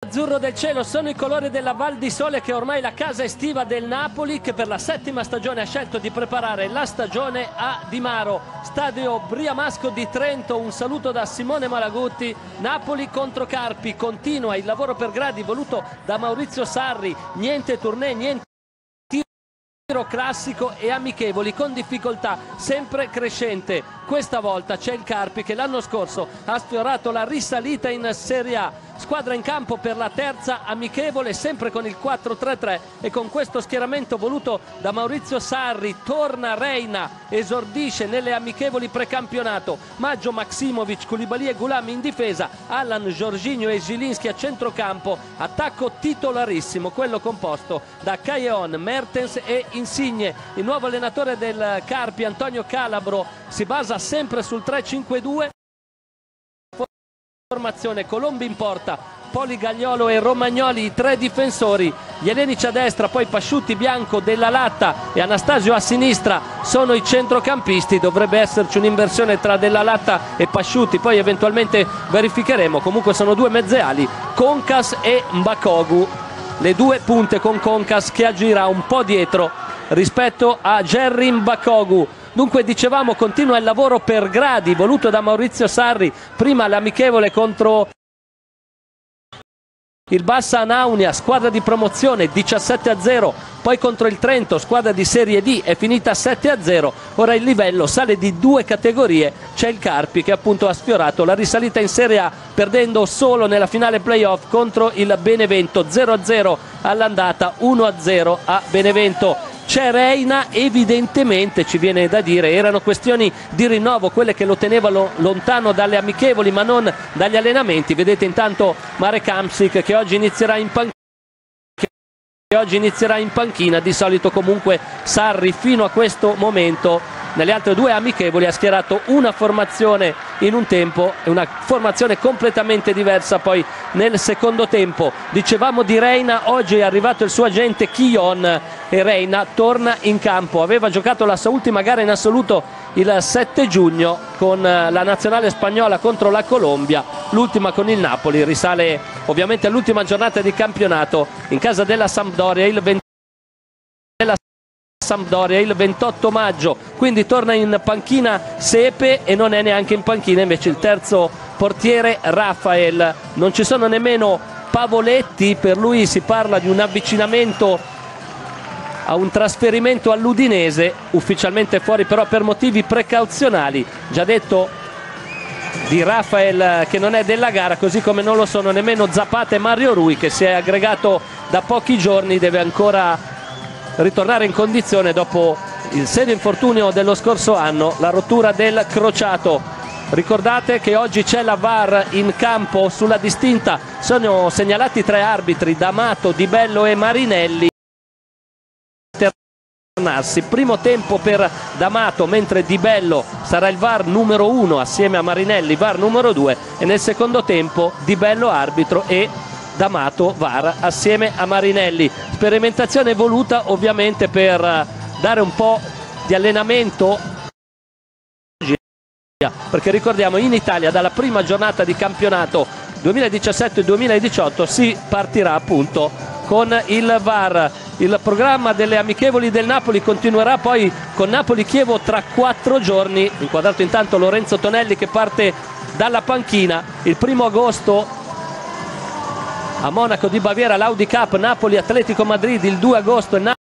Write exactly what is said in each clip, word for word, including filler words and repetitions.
Azzurro del cielo sono i colori della Val di Sole, che è ormai la casa estiva del Napoli, che per la settima stagione ha scelto di preparare la stagione a Di Maro, stadio Briamasco di Trento. Un saluto da Simone Malagutti. Napoli contro Carpi, continua il lavoro per gradi voluto da Maurizio Sarri, niente tournée, niente tiro classico e amichevoli con difficoltà sempre crescente. Questa volta c'è il Carpi che l'anno scorso ha sfiorato la risalita in Serie A. Squadra in campo per la terza amichevole, sempre con il quattro tre tre, e con questo schieramento voluto da Maurizio Sarri. Torna Reina, esordisce nelle amichevoli precampionato. Maggio, Maksimovic, Koulibaly e Goulam in difesa, Allan, Jorginho e Zilinski a centrocampo. Attacco titolarissimo, quello composto da Callejon, Mertens e Insigne. Il nuovo allenatore del Carpi, Antonio Calabro, si basa sempre sul tre cinque due. Formazione: Colombi in porta, Poli, Gagliolo e Romagnoli, i tre difensori. Gli Elenici a destra, poi Pasciutti, Bianco, Della Latta e Anastasio a sinistra sono i centrocampisti. Dovrebbe esserci un'inversione tra Della Latta e Pasciutti, poi eventualmente verificheremo. Comunque sono due mezzeali, Concas e Mbakogu, le due punte, con Concas che aggira un po' dietro rispetto a Jerry Mbakogu. Dunque, dicevamo, continua il lavoro per gradi voluto da Maurizio Sarri. Prima l'amichevole contro il Bassa Anaunia, squadra di promozione, diciassette a zero, poi contro il Trento, squadra di Serie D, è finita sette a zero. Ora il livello sale di due categorie, c'è il Carpi che appunto ha sfiorato la risalita in Serie A, perdendo solo nella finale playoff contro il Benevento, zero a zero all'andata, uno a zero a Benevento. C'è Reina, evidentemente ci viene da dire, erano questioni di rinnovo quelle che lo tenevano lontano dalle amichevoli ma non dagli allenamenti. Vedete intanto Marek Hamsik che oggi inizierà in panchina. Che oggi inizierà in panchina. Di solito comunque Sarri fino a questo momento nelle altre due amichevoli ha schierato una formazione in un tempo e una formazione completamente diversa poi nel secondo tempo. Dicevamo di Reina, oggi è arrivato il suo agente Callejon e Reina torna in campo. Aveva giocato la sua ultima gara in assoluto il sette giugno con la nazionale spagnola contro la Colombia, l'ultima con il Napoli. Risale ovviamente all'ultima giornata di campionato in casa della Sampdoria il venti della Sampdoria il ventotto maggio, quindi torna in panchina Sepe e non è neanche in panchina invece il terzo portiere Rafael. Non ci sono nemmeno Pavoletti, per lui si parla di un avvicinamento a un trasferimento all'Udinese, ufficialmente fuori però per motivi precauzionali. Già detto di Rafael che non è della gara, così come non lo sono nemmeno Zapata e Mario Rui, che si è aggregato da pochi giorni, deve ancora ritornare in condizione dopo il serio infortunio dello scorso anno, la rottura del crociato. Ricordate che oggi c'è la V A R in campo sulla distinta, sono segnalati tre arbitri, D'Amato, Di Bello e Marinelli. Primo tempo per D'Amato, mentre Di Bello sarà il V A R numero uno assieme a Marinelli V A R numero due, e nel secondo tempo Di Bello arbitro e D'Amato V A R assieme a Marinelli. Sperimentazione voluta ovviamente per dare un po' di allenamento, perché ricordiamo in Italia dalla prima giornata di campionato duemiladiciassette duemiladiciotto si partirà appunto con il V A R. Il programma delle amichevoli del Napoli continuerà poi con Napoli-Chievo tra quattro giorni. Inquadrato intanto Lorenzo Tonelli che parte dalla panchina. Il primo agosto a Monaco di Baviera l'Audi Cup Napoli-Atletico Madrid, il due agosto Na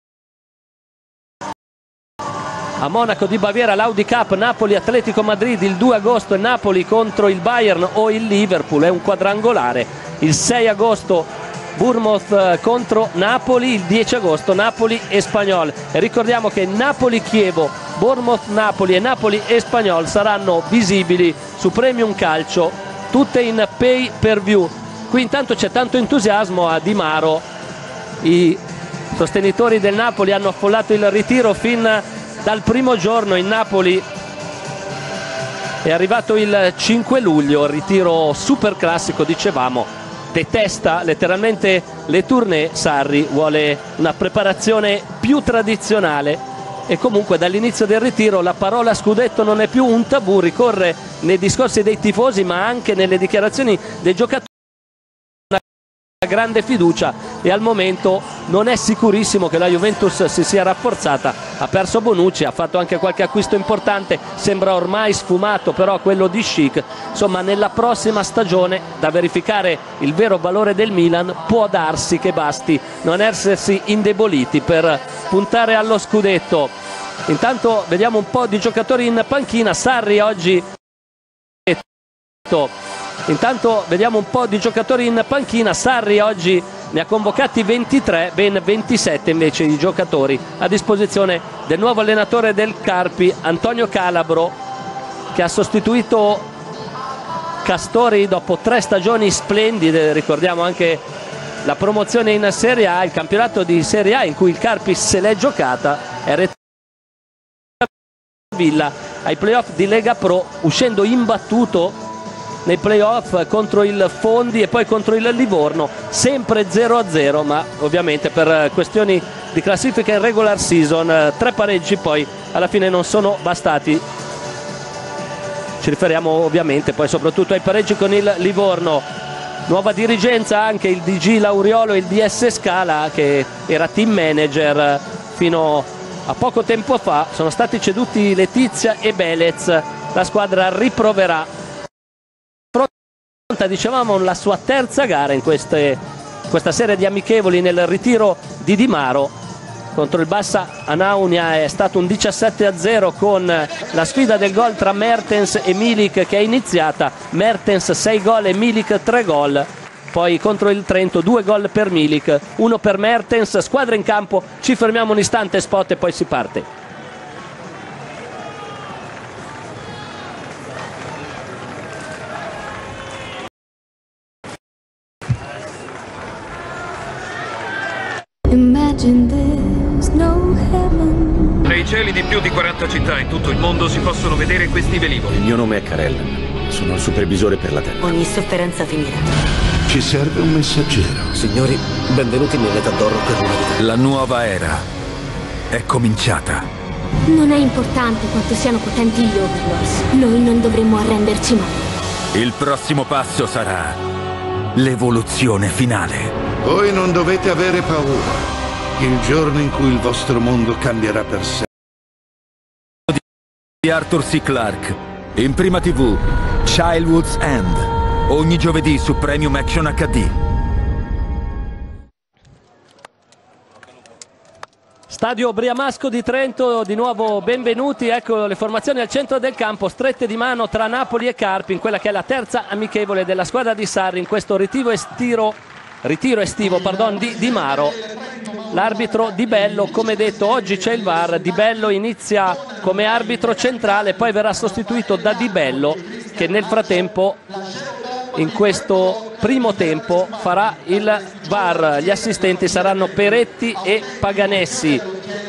a Monaco di Baviera l'Audi Cup Napoli-Atletico Madrid, il due agosto Napoli contro il Bayern o il Liverpool, è un quadrangolare. Il sei agosto Bournemouth contro Napoli, il dieci agosto Napoli-Espanyol. E ricordiamo che Napoli-Chievo, Bournemouth-Napoli e Napoli-Espanyol saranno visibili su Premium Calcio, tutte in pay per view. Qui intanto c'è tanto entusiasmo a Di Maro, i sostenitori del Napoli hanno affollato il ritiro fin dal primo giorno. In Napoli è arrivato il cinque luglio, il ritiro super classico, dicevamo. Detesta letteralmente le tournée. Sarri vuole una preparazione più tradizionale e comunque dall'inizio del ritiro la parola scudetto non è più un tabù, ricorre nei discorsi dei tifosi ma anche nelle dichiarazioni dei giocatori. grande fiducia e al momento non è sicurissimo che la Juventus si sia rafforzata. Ha perso Bonucci, ha fatto anche qualche acquisto importante, sembra ormai sfumato però quello di Schick. Insomma, nella prossima stagione, da verificare il vero valore del Milan, può darsi che basti non essersi indeboliti per puntare allo scudetto. Intanto vediamo un po' di giocatori in panchina. Sarri oggi Intanto vediamo un po' di giocatori in panchina. Sarri oggi ne ha convocati ventitré, ben ventisette invece di giocatori a disposizione del nuovo allenatore del Carpi, Antonio Calabro, che ha sostituito Castori dopo tre stagioni splendide. Ricordiamo anche la promozione in Serie A, il campionato di Serie A in cui il Carpi se l'è giocata, è Villa ai playoff di Lega Pro, uscendo imbattuto nei playoff contro il Fondi e poi contro il Livorno, sempre zero a zero, ma ovviamente per questioni di classifica in regular season tre pareggi poi alla fine non sono bastati. Ci riferiamo ovviamente poi soprattutto ai pareggi con il Livorno. Nuova dirigenza anche, il D G Lauriolo e il D S Scala, che era team manager fino a poco tempo fa, sono stati ceduti Letizia e Belez. La squadra riproverà, dicevamo, la sua terza gara in queste, questa serie di amichevoli nel ritiro di Di Maro. Contro il Bassa Anaunia è stato un diciassette a zero con la sfida del gol tra Mertens e Milik che è iniziata. Mertens sei gol e Milik tre gol. Poi contro il Trento due gol per Milik, uno per Mertens. Squadra in campo, ci fermiamo un istante, spot e poi si parte. Nei cieli di più di quaranta città in tutto il mondo si possono vedere questi velivoli. Il mio nome è Karel, sono il supervisore per la Terra. Ogni sofferenza finirà. Ci serve un messaggero. Signori, benvenuti nell'età d'oro per l'umanità. La nuova era è cominciata. Non è importante quanto siano potenti gli Overlords. Noi non dovremmo arrenderci mai. Il prossimo passo sarà l'evoluzione finale. Voi non dovete avere paura. Il giorno in cui il vostro mondo cambierà per sempre. Di Arthur C. Clarke, in Prima tivù, Childhood's End, ogni giovedì su Premium Action acca di. Stadio Briamasco di Trento, di nuovo benvenuti. Ecco le formazioni al centro del campo, strette di mano tra Napoli e Carpi in quella che è la terza amichevole della squadra di Sarri in questo ritiro estivo, ritiro estivo pardon, di Di Maro. L'arbitro Di Bello, come detto oggi c'è il V A R. Di Bello inizia come arbitro centrale, poi verrà sostituito da Di Bello che nel frattempo in questo primo tempo farà il V A R. Gli assistenti saranno Peretti e Paganessi.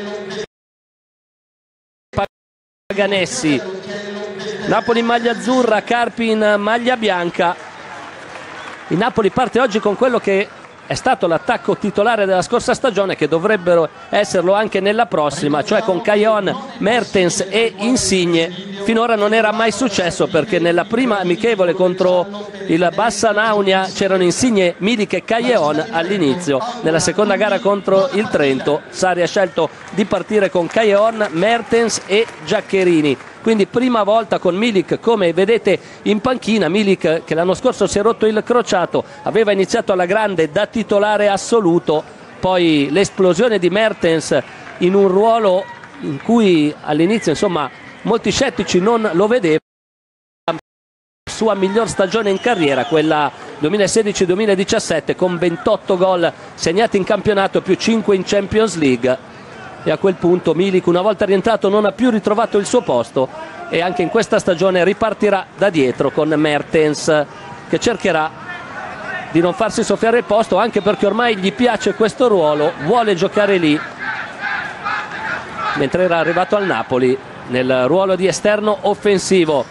Paganessi. Napoli in maglia azzurra, Carpi in maglia bianca. Il Napoli parte oggi con quello che è stato l'attacco titolare della scorsa stagione, che dovrebbero esserlo anche nella prossima, cioè con Caillon, Mertens e Insigne. Finora non era mai successo perché nella prima amichevole contro il Bassa Naunia c'erano Insigne, Milik e Caillon all'inizio. Nella seconda gara contro il Trento Sarri ha scelto di partire con Caillon, Mertens e Giaccherini. Quindi prima volta con Milik, come vedete, in panchina. Milik, che l'anno scorso si è rotto il crociato, aveva iniziato alla grande da titolare assoluto, poi l'esplosione di Mertens in un ruolo in cui all'inizio insomma molti scettici non lo vedevano. Sua miglior stagione in carriera, quella duemilasedici duemiladiciassette, con ventotto gol segnati in campionato più cinque in Champions League. E a quel punto Milik, una volta rientrato, non ha più ritrovato il suo posto e anche in questa stagione ripartirà da dietro con Mertens, che cercherà di non farsi soffiare il posto, anche perché ormai gli piace questo ruolo, vuole giocare lì, mentre era arrivato al Napoli nel ruolo di esterno offensivo.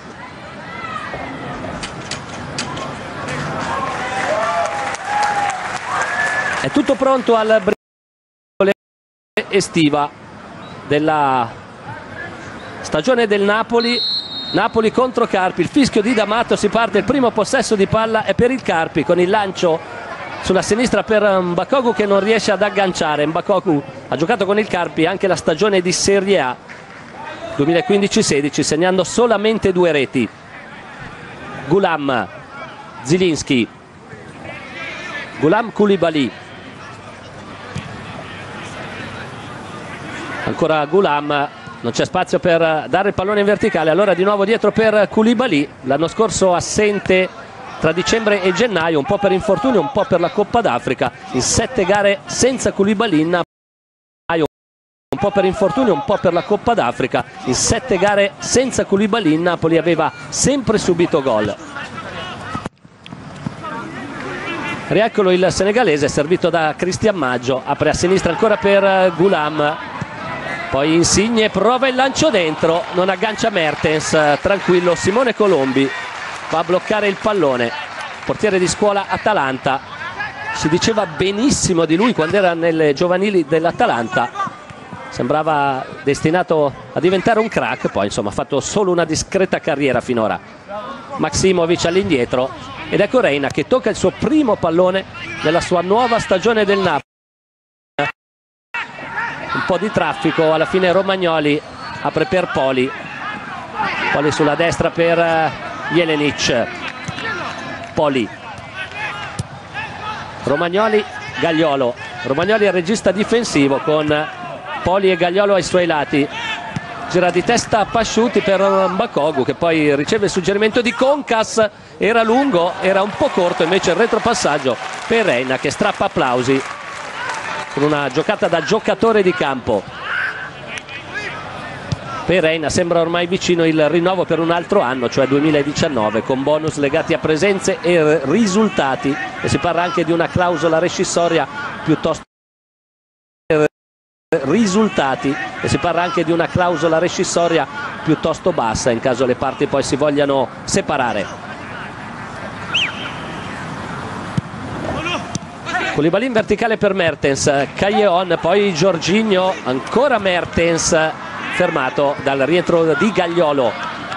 È tutto pronto al estiva della stagione del Napoli. Napoli contro Carpi, il fischio di D'Amato, si parte, il primo possesso di palla è per il Carpi con il lancio sulla sinistra per Mbakogu che non riesce ad agganciare. Mbakogu ha giocato con il Carpi anche la stagione di Serie A duemilaquindici sedici, segnando solamente due reti. Gulam, Zilinski, Gulam, Koulibaly, ancora Gulam, non c'è spazio per dare il pallone in verticale, allora di nuovo dietro per Koulibaly, l'anno scorso assente tra dicembre e gennaio, un po' per infortunio, un po' per la Coppa d'Africa, in sette gare senza Koulibaly in Napoli, un po' per infortunio, un po' per la Coppa d'Africa, in sette gare senza Koulibaly in Napoli aveva sempre subito gol. Rieccolo il senegalese servito da Cristian Maggio, apre a sinistra ancora per Gulam, poi Insigne prova il lancio dentro, non aggancia Mertens, tranquillo Simone Colombi va a bloccare il pallone, portiere di scuola Atalanta, si diceva benissimo di lui quando era nelle giovanili dell'Atalanta, sembrava destinato a diventare un crack, poi insomma ha fatto solo una discreta carriera finora. Maximovic all'indietro ed ecco Reina che tocca il suo primo pallone nella sua nuova stagione del Napoli. Un po' di traffico, alla fine Romagnoli apre per Poli, Poli sulla destra per Jelenic, Poli, Romagnoli, Gagliolo, Romagnoli è il regista difensivo con Poli e Gagliolo ai suoi lati, gira di testa Pasciuti per Mbakogu che poi riceve il suggerimento di Concas, era lungo, era un po' corto, invece il retropassaggio per Reina che strappa applausi con una giocata da giocatore di campo. Per Reina sembra ormai vicino il rinnovo per un altro anno, cioè duemiladiciannove, con bonus legati a presenze e risultati, e si parla anche di una clausola rescissoria piuttosto risultati e si parla anche di una clausola rescissoria piuttosto bassa in caso le parti poi si vogliano separare. Koulibaly in verticale per Mertens, Callejon, poi Jorginho, ancora Mertens, fermato dal rientro di Gagliolo.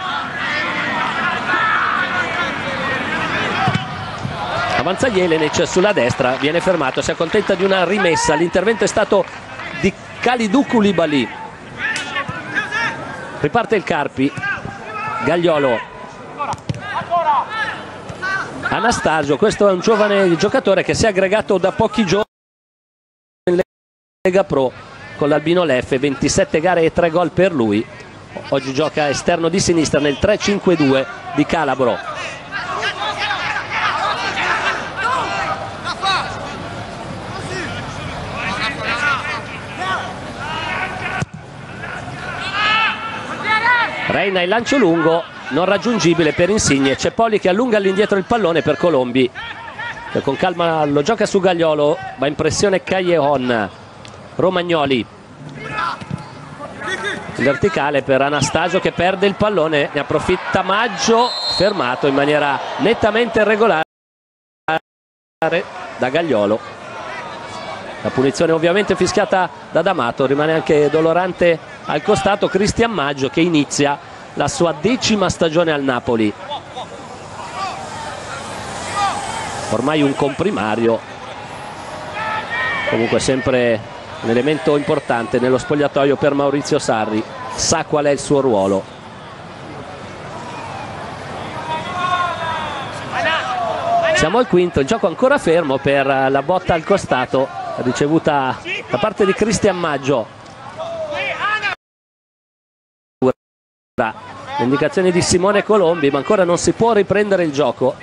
Avanza Jelenic sulla destra, viene fermato, si accontenta di una rimessa, l'intervento è stato di Kalidou Koulibaly. Riparte il Carpi, Gagliolo, Anastasio, questo è un giovane giocatore che si è aggregato da pochi giorni in Lega Pro con l'Albino Leffe, ventisette gare e tre gol per lui, oggi gioca esterno di sinistra nel tre cinque due di Calabro. Reina il lancio lungo, non raggiungibile per Insigne, c'è Poli che allunga all'indietro il pallone per Colombi che con calma lo gioca su Gagliolo, va in pressione Callejon, Romagnoli in verticale per Anastasio che perde il pallone, ne approfitta Maggio, fermato in maniera nettamente irregolare da Gagliolo. La punizione ovviamente fischiata da D'Amato, rimane anche dolorante al costato Cristian Maggio che inizia la sua decima stagione al Napoli, ormai un comprimario, comunque sempre un elemento importante nello spogliatoio per Maurizio Sarri, sa qual è il suo ruolo. Siamo al quinto, il gioco ancora fermo per la botta al costato ricevuta da parte di Cristian Maggio. Le indicazioni di Simone Colombi, ma ancora non si può riprendere il gioco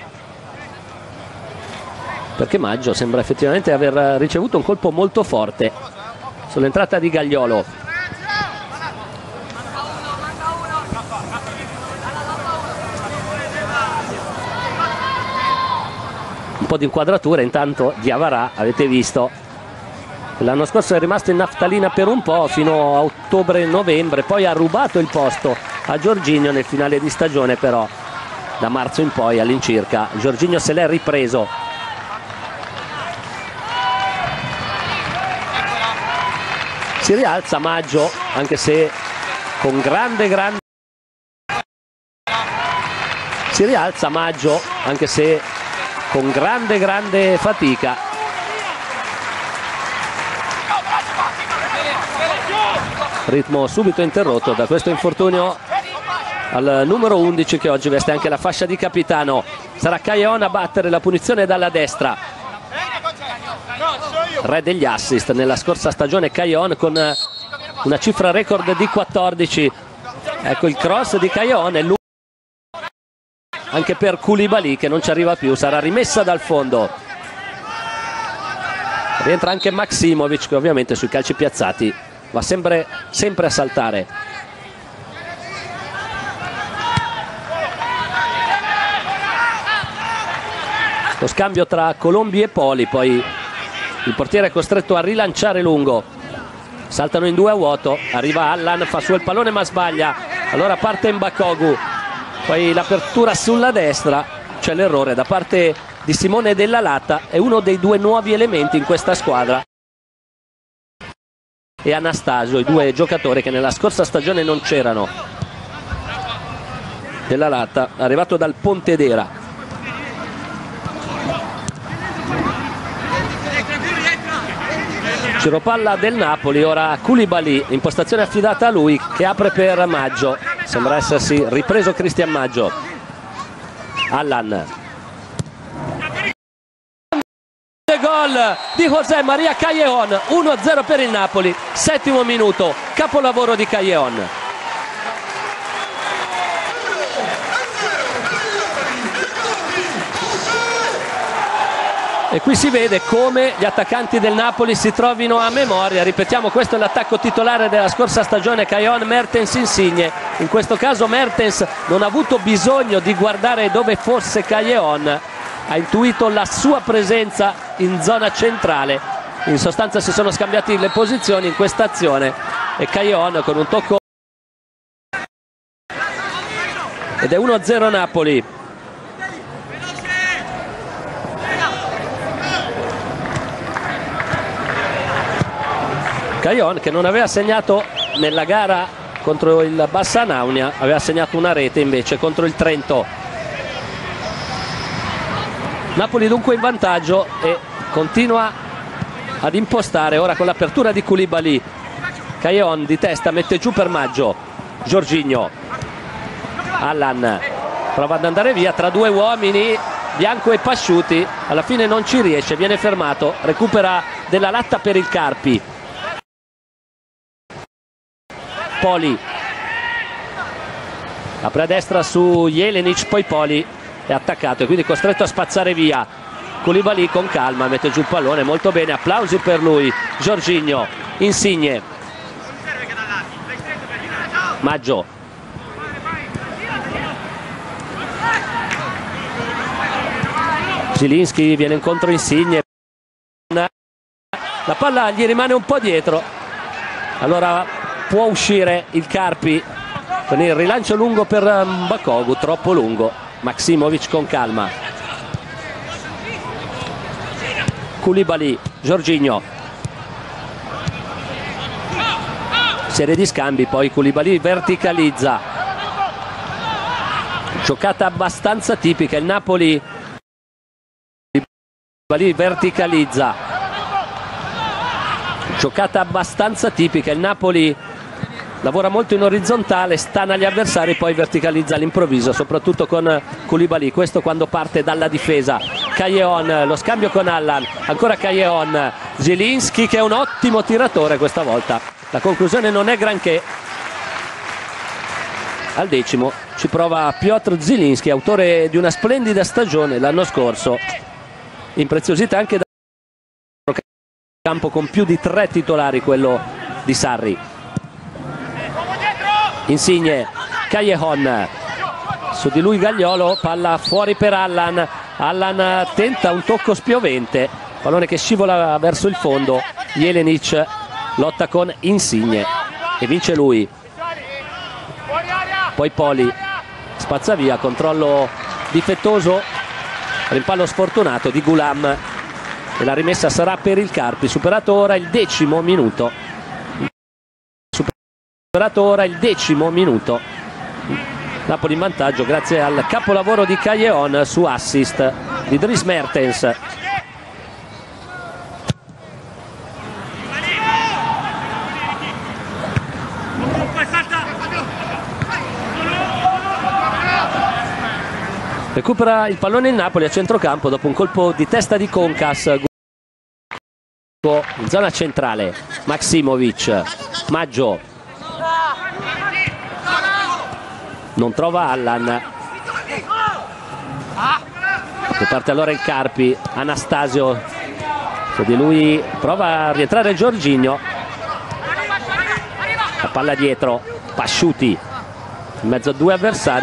perché Maggio sembra effettivamente aver ricevuto un colpo molto forte sull'entrata di Gagliolo. Un po' di inquadratura intanto Diawara, avete visto l'anno scorso è rimasto in naftalina per un po' fino a ottobre-novembre, poi ha rubato il posto a Jorginho nel finale di stagione, però da marzo in poi all'incirca Jorginho se l'è ripreso. Si rialza Maggio, anche se con grande grande si rialza Maggio anche se con grande grande fatica. ritmo subito interrotto da questo infortunio al numero undici, che oggi veste anche la fascia di capitano. Sarà Callejon a battere la punizione dalla destra, re degli assist nella scorsa stagione Callejon, con una cifra record di quattordici. Ecco il cross di Callejon, è lungo anche per Koulibaly che non ci arriva più, sarà rimessa dal fondo. Rientra anche Maksimovic, che ovviamente sui calci piazzati va sempre, sempre a saltare. Lo scambio tra Colombi e Poli, poi il portiere è costretto a rilanciare lungo. Saltano in due a vuoto, arriva Allan, fa su il pallone ma sbaglia, allora parte Mbakogu, poi l'apertura sulla destra, c'è l'errore da parte di Simone Della Latta. È uno dei due nuovi elementi in questa squadra, e Anastasio, i due giocatori che nella scorsa stagione non c'erano. Della Latta, arrivato dal Pontedera. Giropalla del Napoli, ora Koulibaly, impostazione affidata a lui, che apre per Maggio, sembra essersi ripreso Cristian Maggio. Allan, gol di José María Callejon, uno a zero per il Napoli, settimo minuto, capolavoro di Callejon. E qui si vede come gli attaccanti del Napoli si trovino a memoria. Ripetiamo, questo è l'attacco titolare della scorsa stagione: Callejon, Mertens, Insigne. In questo caso Mertens non ha avuto bisogno di guardare dove fosse Callejon, ha intuito la sua presenza in zona centrale. In sostanza si sono scambiati le posizioni in questa azione e Callejon con un tocco, ed è uno a zero Napoli. Callejon, che non aveva segnato nella gara contro il Bassanaunia, aveva segnato una rete invece contro il Trento. Napoli dunque in vantaggio e continua ad impostare ora con l'apertura di Koulibaly. Callejon di testa mette giù per Maggio, Jorginho, Allan prova ad andare via tra due uomini, Bianco e Pasciuti, alla fine non ci riesce, viene fermato, recupera Della Latta per il Carpi. Poli apre a destra su Jelenic, poi Poli è attaccato e quindi costretto a spazzare via. Koulibaly con calma mette giù il pallone, molto bene, applausi per lui. Jorginho, Insigne, Maggio, Zilinski viene incontro Insigne, la palla gli rimane un po' dietro, allora può uscire il Carpi con il rilancio lungo per Mbakogu, troppo lungo. Maksimovic con calma, Koulibaly, Jorginho, serie di scambi, poi Koulibaly verticalizza, giocata abbastanza tipica. Il Napoli, Koulibaly verticalizza, giocata abbastanza tipica. Il Napoli lavora molto in orizzontale, stana gli avversari, poi verticalizza all'improvviso, soprattutto con Koulibaly, questo quando parte dalla difesa. Callejon, lo scambio con Allan, ancora Callejon, Zilinski che è un ottimo tiratore questa volta. La conclusione non è granché. Al decimo ci prova Piotr Zilinski, autore di una splendida stagione l'anno scorso, impreziosita anche da campo con più di tre titolari, quello di Sarri. Insigne, Callejon, su di lui Gagliolo, palla fuori per Allan. Allan tenta un tocco spiovente, pallone che scivola verso il fondo. Jelenic lotta con Insigne e vince lui. Poi Poli spazza via, controllo difettoso, rimpallo sfortunato di Gulam e la rimessa sarà per il Carpi. Superato ora il decimo minuto. Superato ora il decimo minuto. Napoli in vantaggio grazie al capolavoro di Callejon su assist di Dries Mertens. Recupera il pallone il Napoli a centrocampo dopo un colpo di testa di Concas in zona centrale. Maksimovic, Maggio non trova Allan, parte allora il Carpi. Anastasio, su di lui prova a rientrare Jorginho, la palla dietro, Pasciuti in mezzo a due avversari,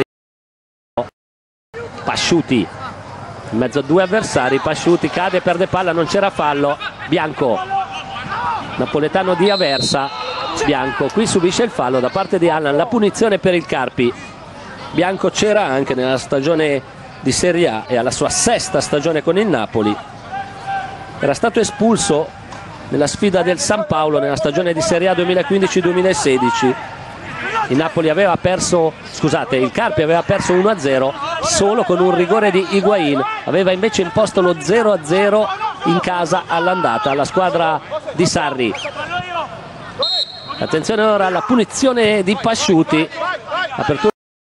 Pasciuti in mezzo a due avversari, Pasciuti cade, perde palla, non c'era fallo. Bianco, napoletano di Aversa, Bianco qui subisce il fallo da parte di Allan, la punizione per il Carpi. Bianco c'era anche nella stagione di Serie A e alla sua sesta stagione con il Napoli, era stato espulso nella sfida del San Paolo nella stagione di Serie A duemilaquindici duemilasedici. Il Napoli aveva perso, scusate, il Carpi aveva perso uno a zero solo con un rigore di Higuain, aveva invece imposto lo zero a zero in casa all'andata alla squadra di Sarri. Attenzione ora alla punizione di Pasciuti, apertura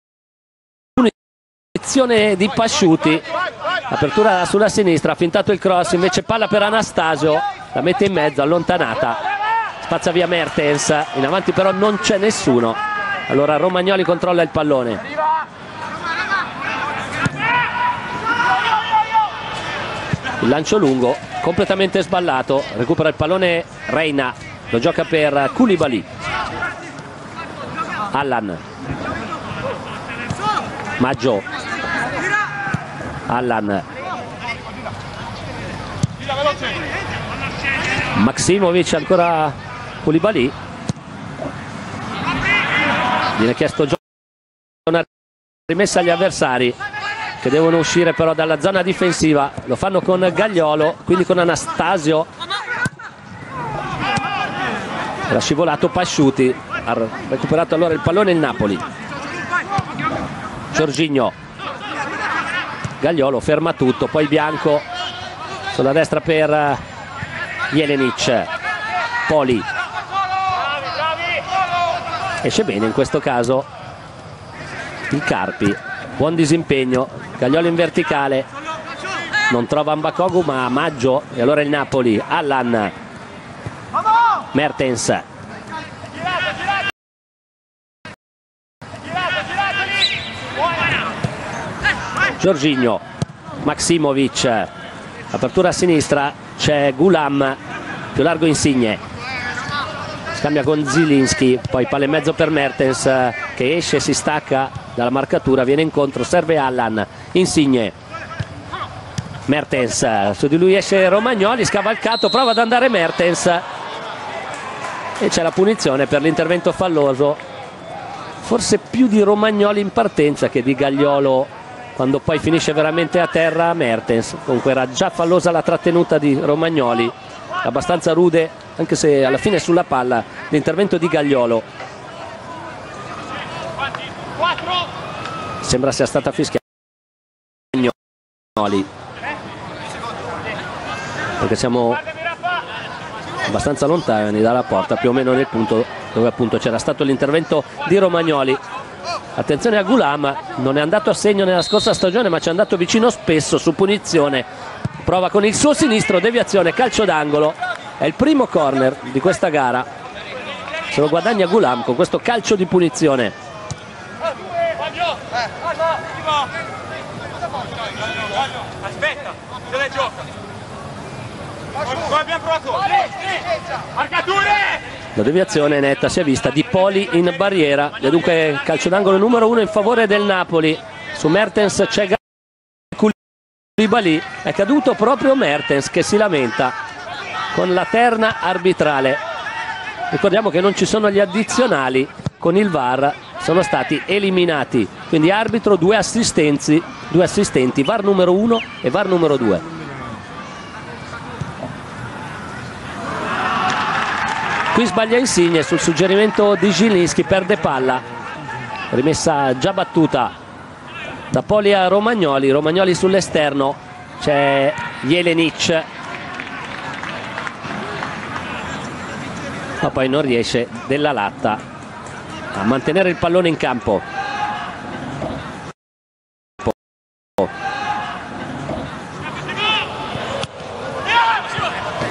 punizione di Pasciuti, apertura sulla sinistra, ha fintato il cross, invece palla per Anastasio, la mette in mezzo, allontanata, spazza via Mertens, in avanti però non c'è nessuno, allora Romagnoli controlla il pallone. Il lancio lungo completamente sballato, recupera il pallone Reina, lo gioca per Koulibaly. Allan, Maggio, Allan, Maksimovic, ancora Koulibaly, viene chiesto una rimessa agli avversari che devono uscire però dalla zona difensiva, lo fanno con Gagliolo, quindi con Anastasio, era scivolato Pasciuti, ha recuperato allora il pallone il Napoli. Jorginho, Gagliolo ferma tutto, poi Bianco sulla destra per Jelenic, Poli esce bene in questo caso il Carpi, buon disimpegno, Gagliolo in verticale, non trova Mbakogu ma Maggio e allora il Napoli. Allan, Mertens, Jorginho, Maksimovic, apertura a sinistra, c'è Gulam, più largo Insigne, scambia con Zielinski, poi palla in mezzo per Mertens che esce, si stacca dalla marcatura, viene incontro, serve Allan, Insigne, Mertens, su di lui esce Romagnoli, scavalcato, prova ad andare Mertens e c'è la punizione per l'intervento falloso, forse più di Romagnoli in partenza che di Gagliolo quando poi finisce veramente a terra Mertens. Comunque era già fallosa la trattenuta di Romagnoli, abbastanza rude anche se alla fine sulla palla l'intervento di Gagliolo, sembra sia stata fischiata perché siamo abbastanza lontani dalla porta, più o meno nel punto dove appunto c'era stato l'intervento di Romagnoli. Attenzione a Gulam, non è andato a segno nella scorsa stagione ma ci è andato vicino spesso su punizione, prova con il suo sinistro, deviazione, calcio d'angolo, è il primo corner di questa gara, se lo guadagna Gulam con questo calcio di punizione. Aspetta, se ne gioca. Abbiamo provato. Marcature! La deviazione netta si è vista di Poli in barriera e dunque calcio d'angolo numero uno in favore del Napoli. Su Mertens c'è Koulibaly, è caduto proprio Mertens che si lamenta con la terna arbitrale. Ricordiamo che non ci sono gli addizionali, con il V A R sono stati eliminati, quindi arbitro, due assistenti, due assistenti, V A R numero uno e V A R numero due. Qui sbaglia Insigne sul suggerimento di Zielinski, perde palla, rimessa già battuta da Poli a Romagnoli, Romagnoli sull'esterno, c'è Jelenic, ma poi non riesce Della Latta a mantenere il pallone in campo.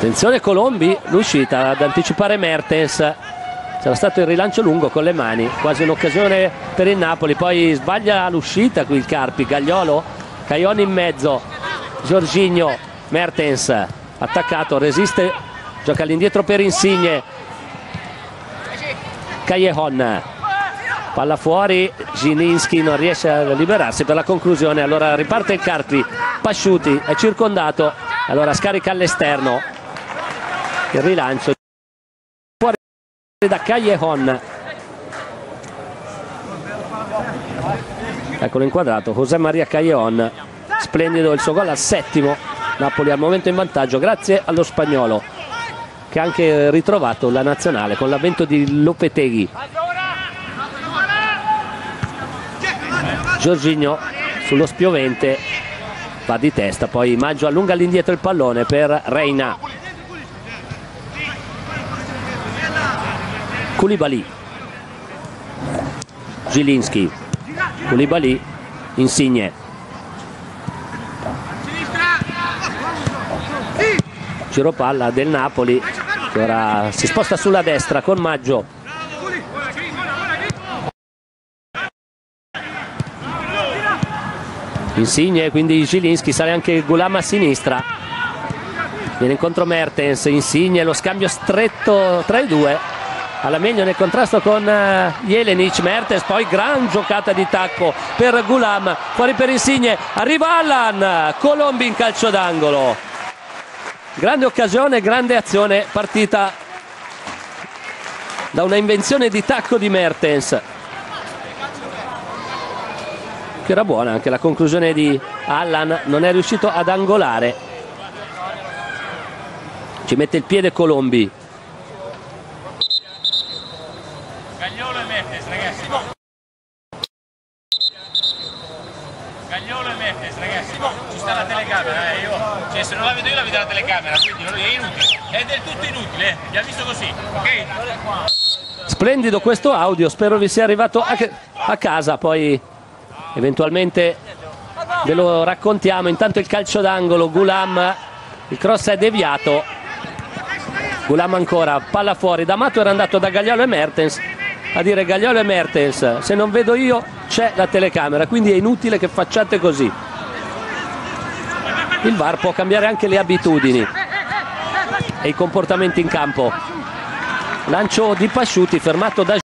Attenzione Colombi, l'uscita ad anticipare Mertens, c'era stato il rilancio lungo con le mani, quasi un'occasione per il Napoli, poi sbaglia l'uscita qui il Carpi, Gagliolo, Caion in mezzo, Jorginho, Mertens attaccato, resiste, gioca all'indietro per Insigne, Callejon, palla fuori, Zielinski non riesce a liberarsi per la conclusione, allora riparte il Carpi, Pasciuti è circondato, allora scarica all'esterno, il rilancio fuori da Callejon, eccolo inquadrato, José María Callejon, splendido il suo gol al settimo, Napoli al momento in vantaggio grazie allo spagnolo che ha anche ritrovato la nazionale con l'avvento di Lopetegui. Jorginho sullo spiovente va di testa, poi Maggio allunga all'indietro il pallone per Reina. Koulibaly, Zielinski, Koulibaly, Insigne, giro palla del Napoli che ora si sposta sulla destra con Maggio, Insigne, quindi Zielinski, sale anche Gulam a sinistra, viene incontro Mertens, Insigne, lo scambio stretto tra i due, alla meglio nel contrasto con Jelenic, Mertens, poi gran giocata di tacco per Gulam, fuori per Insigne, arriva Allan, Colombi in calcio d'angolo, grande occasione, grande azione partita da una invenzione di tacco di Mertens, che era buona anche la conclusione di Allan, non è riuscito ad angolare, ci mette il piede Colombi. Gagliolo e Mertens, ragazzi. Gagliolo e Mertens, ragazzi. Ci sta la telecamera, eh, io. Cioè, se non la vedo io la vedo la telecamera, quindi è inutile. È del tutto inutile, eh. Vi ha visto così, ok? Splendido questo audio, spero vi sia arrivato a, a casa, poi eventualmente ve lo raccontiamo. Intanto il calcio d'angolo, Gulam, il cross è deviato, Gulam ancora, palla fuori, D'Amato era andato da Gagliolo e Mertens a dire Gagliolo e Mertens, se non vedo io c'è la telecamera, quindi è inutile che facciate così. Il V A R può cambiare anche le abitudini e i comportamenti in campo. Lancio di Pasciuti fermato da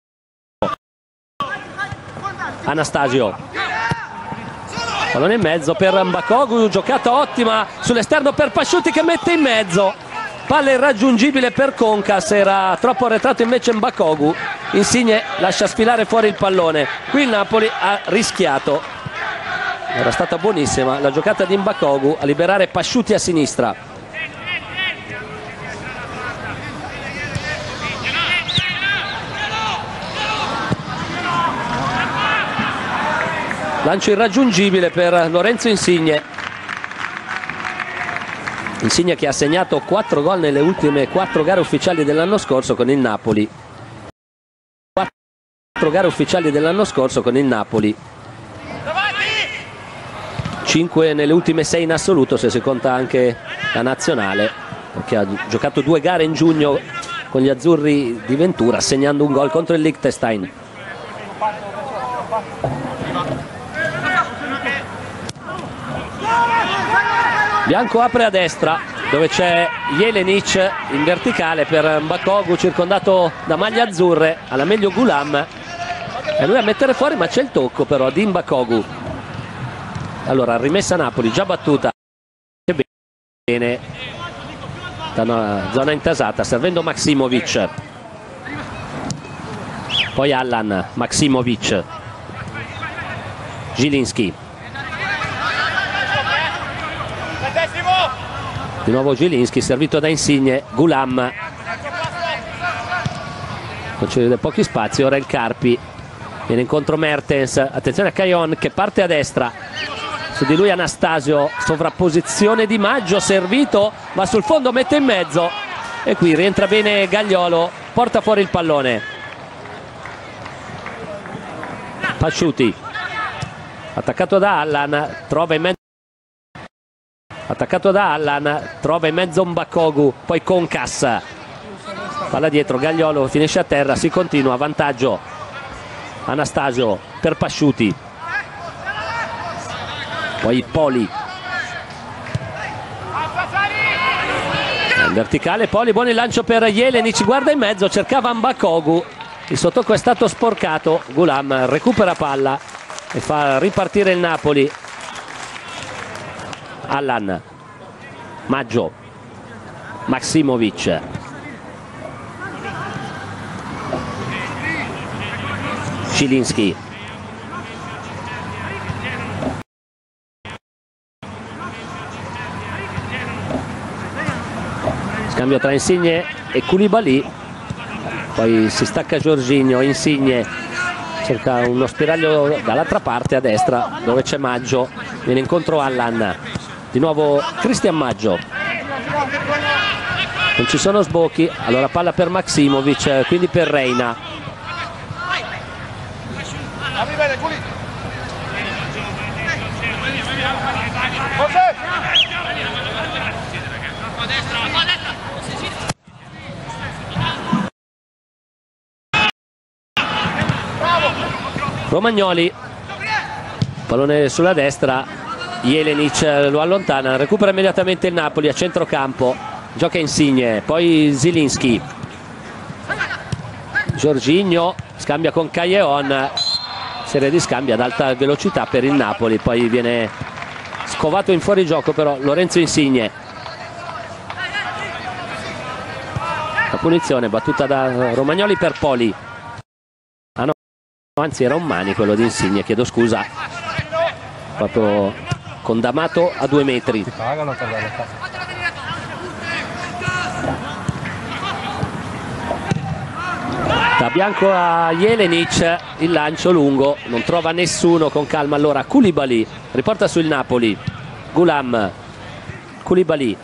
Anastasio, pallone in mezzo per Mbakogu, giocata ottima sull'esterno per Pasciuti che mette in mezzo, palla irraggiungibile per Concas, era troppo arretrato invece Mbakogu, Insigne lascia sfilare fuori il pallone, qui il Napoli ha rischiato, era stata buonissima la giocata di Mbakogu a liberare Pasciuti a sinistra. Lancio irraggiungibile per Lorenzo Insigne. Insigne che ha segnato quattro gol nelle ultime quattro gare ufficiali dell'anno scorso con il Napoli. quattro gare ufficiali dell'anno scorso con il Napoli. cinque nelle ultime sei in assoluto se si conta anche la nazionale, perché ha giocato due gare in giugno con gli azzurri di Ventura, segnando un gol contro il Liechtenstein. Bianco apre a destra dove c'è Jelenic in verticale per Mbakogu, circondato da maglie azzurre, alla meglio Gulam, e lui a mettere fuori, ma c'è il tocco però di Mbakogu. Allora rimessa Napoli già battuta bene da una zona intasata, servendo Maksimovic, poi Allan, Maksimovic, Zielinski, di nuovo Zielinski servito da Insigne, Gulam concede pochi spazi, ora il Carpi, viene incontro Mertens, attenzione a Caion che parte a destra, su di lui Anastasio, sovrapposizione di Maggio, servito, va sul fondo, mette in mezzo e qui rientra bene Gagliolo, porta fuori il pallone. Pasciuti attaccato da Allan, trova in mezzo attaccato da Allan, trova in mezzo Mbakogu, poi Concas, palla dietro, Gagliolo finisce a terra, si continua, vantaggio Anastasio per Pasciuti, poi Poli in verticale, Poli, buon il lancio per Jelenic, guarda in mezzo, cercava Mbakogu, il sottocco è stato sporcato, Gulam recupera palla e fa ripartire il Napoli. Allan, Maggio, Maksimovic, Zieliński, scambio tra Insigne e Koulibaly, poi si stacca Jorginho, Insigne cerca uno spiraglio dall'altra parte a destra dove c'è Maggio, viene incontro Allan, di nuovo Cristian Maggio, non ci sono sbocchi, allora palla per Maksimovic, quindi per Reina, Romagnoli, pallone sulla destra, Jelenic lo allontana, recupera immediatamente il Napoli a centrocampo, gioca Insigne, poi Zieliński, Jorginho scambia con Callejon, serie di scambi ad alta velocità per il Napoli, poi viene scovato in fuorigioco però Lorenzo Insigne, la punizione battuta da Romagnoli per Poli, ah no, anzi era un mani quello di Insigne, chiedo scusa, proprio condamato a due metri. Da Bianco a Jelenic, il lancio lungo, non trova nessuno, con calma allora Koulibaly riporta sul Napoli, Gulam, Koulibaly,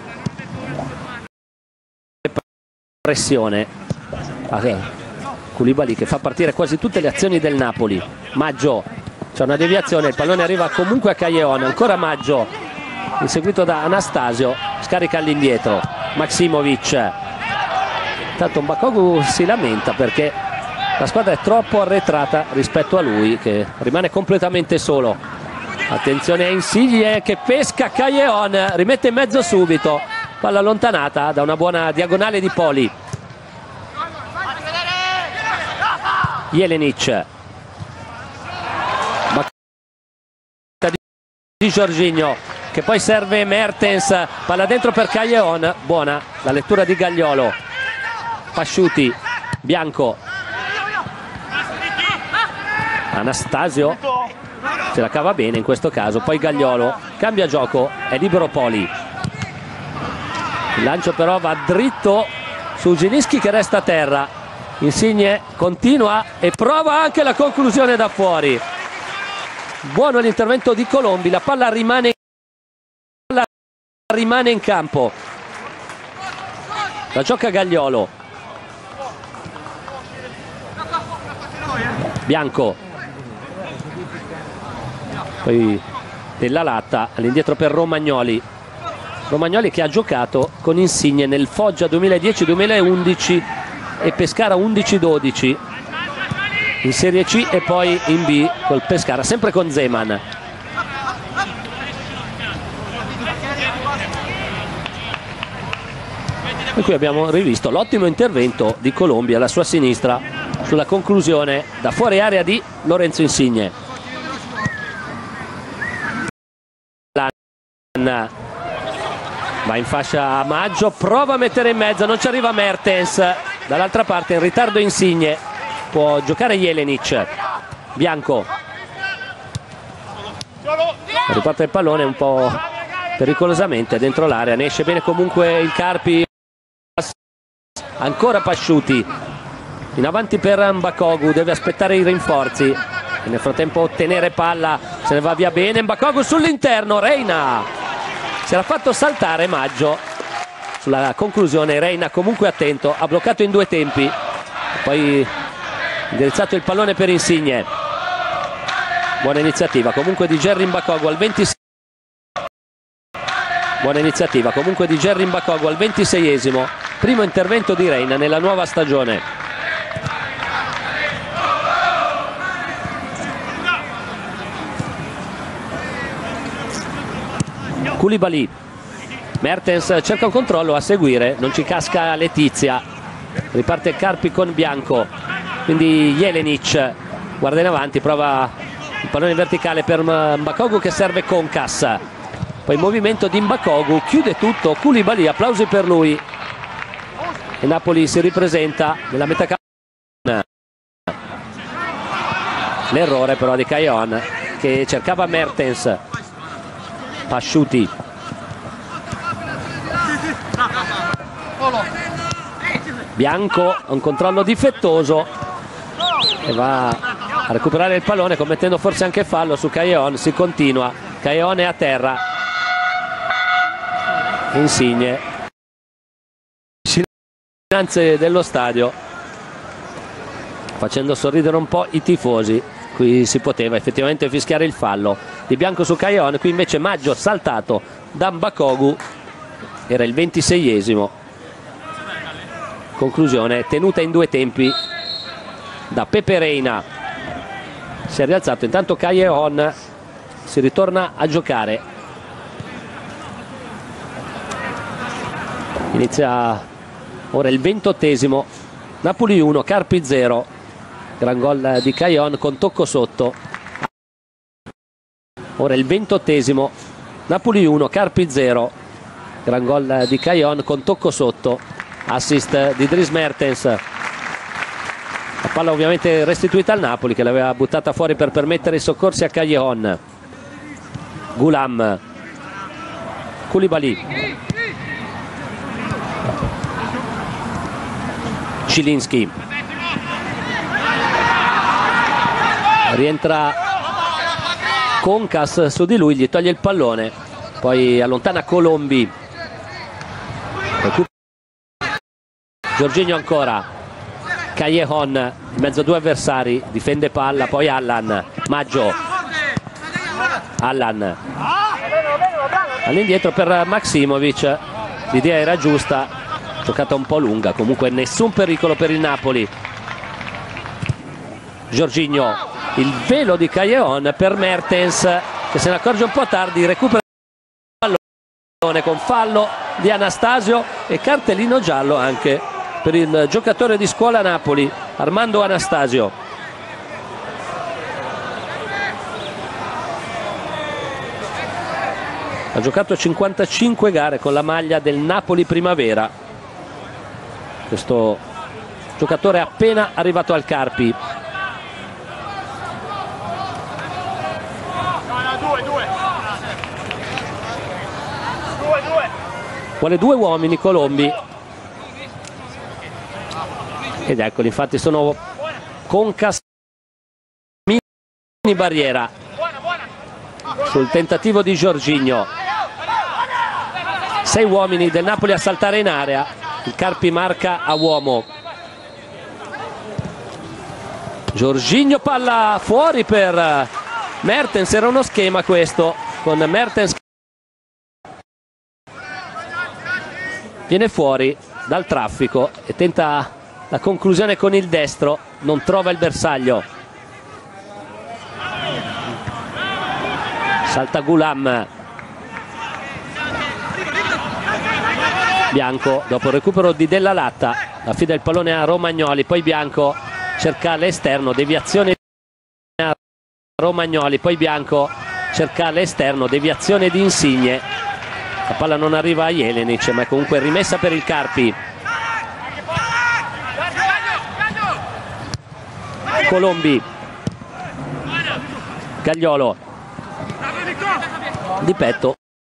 pressione, Koulibaly che fa partire quasi tutte le azioni del Napoli, Maggio, c'è una deviazione, il pallone arriva comunque a Callejon, ancora Maggio, inseguito da Anastasio, scarica all'indietro, Maksimovic, tanto Mbakogu si lamenta perché la squadra è troppo arretrata rispetto a lui che rimane completamente solo. Attenzione a Insigne che pesca Callejon, rimette in mezzo subito, palla allontanata da una buona diagonale di Poli. Jelenic, di Jorginho che poi serve Mertens, palla dentro per Callejon, buona la lettura di Gagliolo, Pasciuti, Bianco, Anastasio se la cava bene in questo caso, poi Gagliolo cambia gioco, è libero Poli, il lancio però va dritto su Zieliński che resta a terra, Insigne continua e prova anche la conclusione da fuori, buono l'intervento di Colombi, la palla rimane, la palla rimane in campo, la gioca Gagliolo, Bianco, poi della Latta all'indietro per Romagnoli, Romagnoli che ha giocato con Insigne nel Foggia duemiladieci duemilaundici e Pescara undici dodici in Serie C e poi in B col Pescara, sempre con Zeman. E qui abbiamo rivisto l'ottimo intervento di Colombi alla sua sinistra sulla conclusione da fuori area di Lorenzo Insigne. Va in fascia a Maggio, prova a mettere in mezzo, non ci arriva Mertens, dall'altra parte in ritardo Insigne, può giocare Jelenic, Bianco, riparte il pallone un po' pericolosamente dentro l'area, ne esce bene comunque il Carpi, ancora Pasciuti, in avanti per Mbakogu, deve aspettare i rinforzi e nel frattempo ottenere palla, se ne va via bene Mbakogu sull'interno, Reina si era fatto saltare Maggio sulla conclusione, Reina comunque attento, ha bloccato in due tempi, poi indirizzato il pallone per Insigne, buona iniziativa comunque di Jerry Mbakogu al ventisei, Buona iniziativa comunque di Jerry Mbakogu al ventiseiesimo, primo intervento di Reina nella nuova stagione. Koulibaly, Mertens cerca un controllo, a seguire non ci casca Letizia, riparte Carpi con Bianco, quindi Jelenic guarda in avanti, prova il pallone in verticale per Mbakogu che serve Concas, poi movimento di Mbakogu, chiude tutto Koulibaly, applausi per lui e Napoli si ripresenta nella metà campo. L'errore però di Cajon che cercava Mertens. Pasciuti, Bianco, un controllo difettoso e va a recuperare il pallone commettendo forse anche fallo su Cajon. Si continua, Cajon è a terra, Insigne, finanze dello stadio facendo sorridere un po' i tifosi. Qui si poteva effettivamente fischiare il fallo di Bianco su Cajon, qui invece Maggio saltato da Mbakogu, era il ventiseiesimo. Conclusione tenuta in due tempi da Pepe Reina, si è rialzato intanto Cajon, si ritorna a giocare, inizia ora il ventottesimo, Napoli uno Carpi zero. Gran gol di Cajon con tocco sotto. Ora il ventottesimo, Napoli uno Carpi zero. Gran gol di Cajon con tocco sotto, assist di Dries Mertens. La palla ovviamente restituita al Napoli che l'aveva buttata fuori per permettere i soccorsi a Cajon. Gulam, Koulibaly, Zieliński, rientra Concas su di lui, gli toglie il pallone, poi allontana Colombi, Jorginho ancora, Cajon in mezzo a due avversari, difende palla, poi Allan, Maggio, Allan all'indietro per Maksimovic, l'idea era giusta, giocata un po' lunga, comunque nessun pericolo per il Napoli. Jorginho, il velo di Cajon per Mertens che se ne accorge un po' tardi, recupera il pallone con fallo di Anastasio e cartellino giallo anche per il giocatore di scuola Napoli, Armando Anastasio. Ha giocato cinquantacinque gare con la maglia del Napoli Primavera, questo giocatore è appena arrivato al Carpi. Vuole due uomini Colombi ed eccoli, infatti sono Concas mini barriera sul tentativo di Jorginho. Sei uomini del Napoli a saltare in area, il Carpi marca a uomo. Jorginho, palla fuori per Mertens, era uno schema questo con Mertens viene fuori dal traffico e tenta la conclusione con il destro, non trova il bersaglio. Salta Gulam, Bianco dopo il recupero di Della Latta affida il pallone a Romagnoli, poi Bianco cerca l'esterno, deviazione a Romagnoli, poi Bianco cerca l'esterno, deviazione di Insigne. La palla non arriva a Jelenic, ma è comunque rimessa per il Carpi. Colombi, Gagliolo di petto,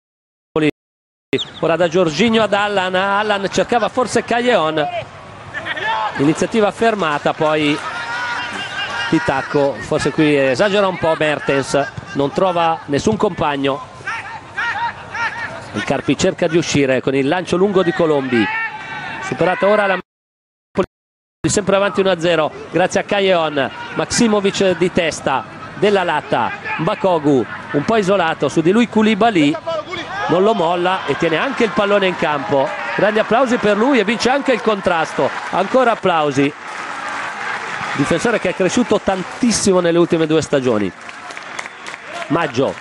ora da Jorginho ad Allan. Allan cercava forse Cajon, iniziativa fermata, poi di tacco, forse qui esagera un po' Mertens, non trova nessun compagno. Il Carpi cerca di uscire con il lancio lungo di Colombi, superata ora la sempre avanti uno a zero grazie a Cajon. Maksimovic di testa, Della Latta, Mbakogu un po' isolato, su di lui Koulibaly, non lo molla e tiene anche il pallone in campo. Grandi applausi per lui e vince anche il contrasto. Ancora applausi. Difensore che è cresciuto tantissimo nelle ultime due stagioni. Maggio.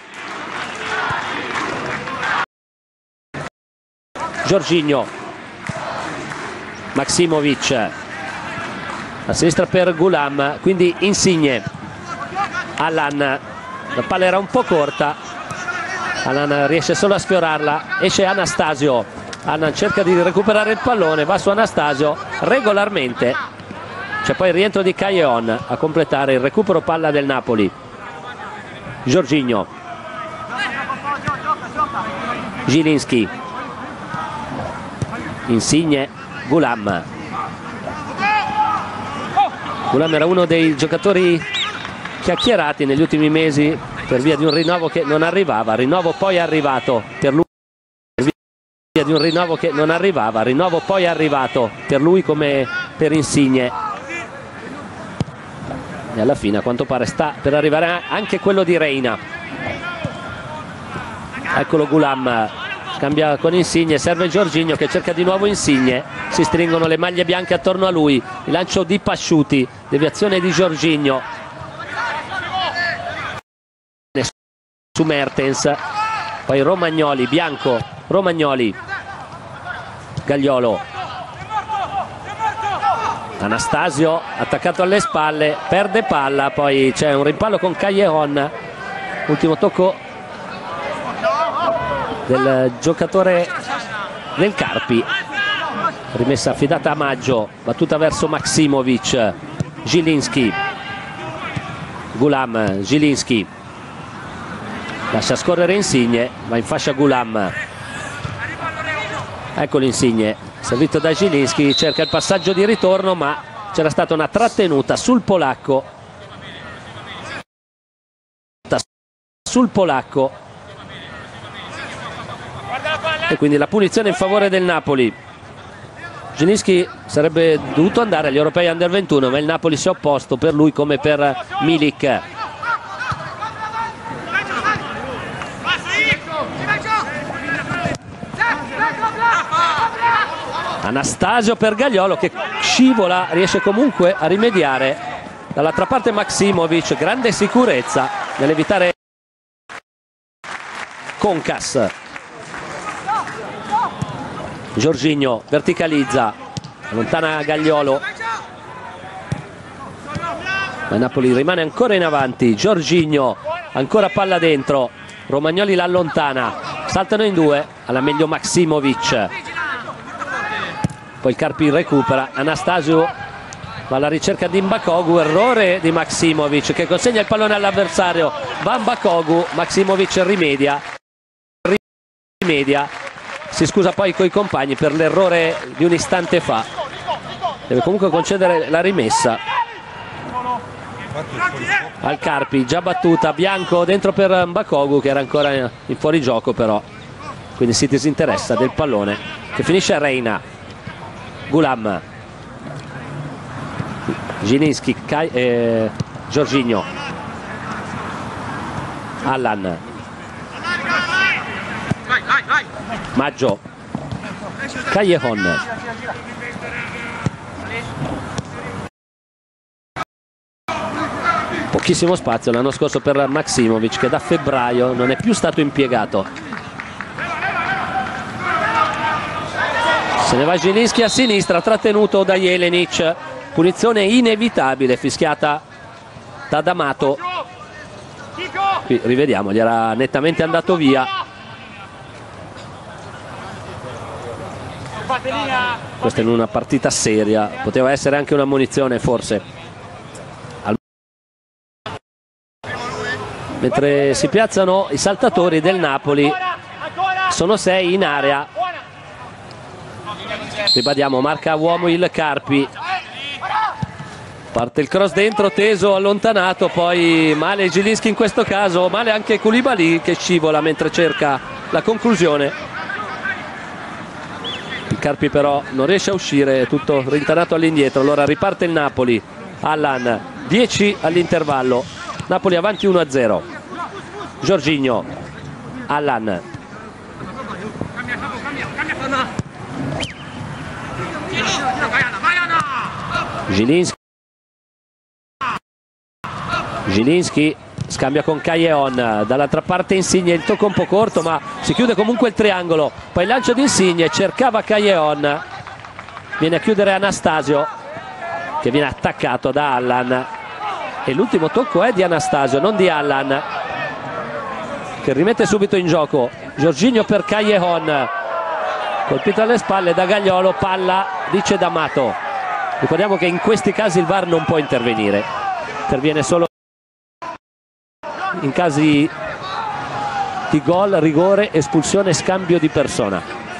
Jorginho. Maksimovic. A sinistra per Gulam, quindi Insigne. Allan. La palla era un po' corta. Allan riesce solo a sfiorarla. Esce Anastasio. Allan cerca di recuperare il pallone, va su Anastasio regolarmente. C'è poi il rientro di Callejon a completare il recupero palla del Napoli. Jorginho. Zieliński. Insigne. Gulam. Gulam era uno dei giocatori chiacchierati negli ultimi mesi per via di un rinnovo che non arrivava. Rinnovo poi è arrivato per lui. Per via di un rinnovo che non arrivava. Rinnovo poi è arrivato per lui come per Insigne. E alla fine a quanto pare sta per arrivare anche quello di Reina. Eccolo Gulam, cambia con Insigne, serve Jorginho che cerca di nuovo Insigne, si stringono le maglie bianche attorno a lui, il lancio di Pasciuti, deviazione di Jorginho su Mertens, poi Romagnoli, Bianco, Romagnoli, Gagliolo, Anastasio attaccato alle spalle, perde palla, poi c'è un rimpallo con Callejon, ultimo tocco del giocatore del Carpi, rimessa affidata a Maggio, battuta verso Maksimovic. Zieliński. Gulam. Zieliński lascia scorrere Insigne, va in fascia Gulam, eccolo Insigne servito da Zieliński, cerca il passaggio di ritorno ma c'era stata una trattenuta sul polacco sul polacco e quindi la punizione in favore del Napoli. Zieliński sarebbe dovuto andare agli europei under ventuno ma il Napoli si è opposto per lui come per Milik. Anastasio per Gagliolo che scivola, riesce comunque a rimediare. Dall'altra parte Maksimovic, grande sicurezza nell'evitare Concas. Jorginho verticalizza, allontana Gagliolo, ma Napoli rimane ancora in avanti. Jorginho, ancora palla dentro, Romagnoli l'allontana, saltano in due, alla meglio Maksimovic, poi il Carpi recupera, Anastasio va alla ricerca di Mbakogu, errore di Maksimovic che consegna il pallone all'avversario, va Mbakogu, Maksimovic rimedia, rimedia, si scusa poi coi compagni per l'errore di un istante fa, deve comunque concedere la rimessa al Carpi, già battuta, Bianco dentro per Mbakogu che era ancora in fuorigioco però, quindi si disinteressa del pallone che finisce a Reina. Gulam, Zieliński, eh, Jorginho, Allan, Maggio, Callejon, pochissimo spazio l'anno scorso per Maksimovic che da febbraio non è più stato impiegato. Se ne va Zieliński a sinistra, trattenuto da Jelenic, punizione inevitabile fischiata da D'Amato. Qui rivediamo, gli era nettamente andato via. Questa in una partita seria, poteva essere anche una munizione forse. Mentre si piazzano i saltatori del Napoli, sono sei in area. Ribadiamo, marca uomo il Carpi, parte il cross dentro, teso, allontanato, poi male Zieliński in questo caso, male anche Koulibaly che scivola mentre cerca la conclusione. Il Carpi però non riesce a uscire, è tutto rintanato all'indietro, allora riparte il Napoli. Allan, dieci Zieliński Zieliński scambia con Callejon, dall'altra parte Insigne, il tocco un po' corto ma si chiude comunque il triangolo, poi il lancio di Insigne, cercava Callejon, viene a chiudere Anastasio che viene attaccato da Allan e l'ultimo tocco è di Anastasio, non di Allan, che rimette subito in gioco Jorginho per Callejon, colpito alle spalle da Gagliolo, palla dice D'Amato. Ricordiamo che in questi casi il V A R non può intervenire, interviene solo in casi di gol, rigore, espulsione, scambio di persona,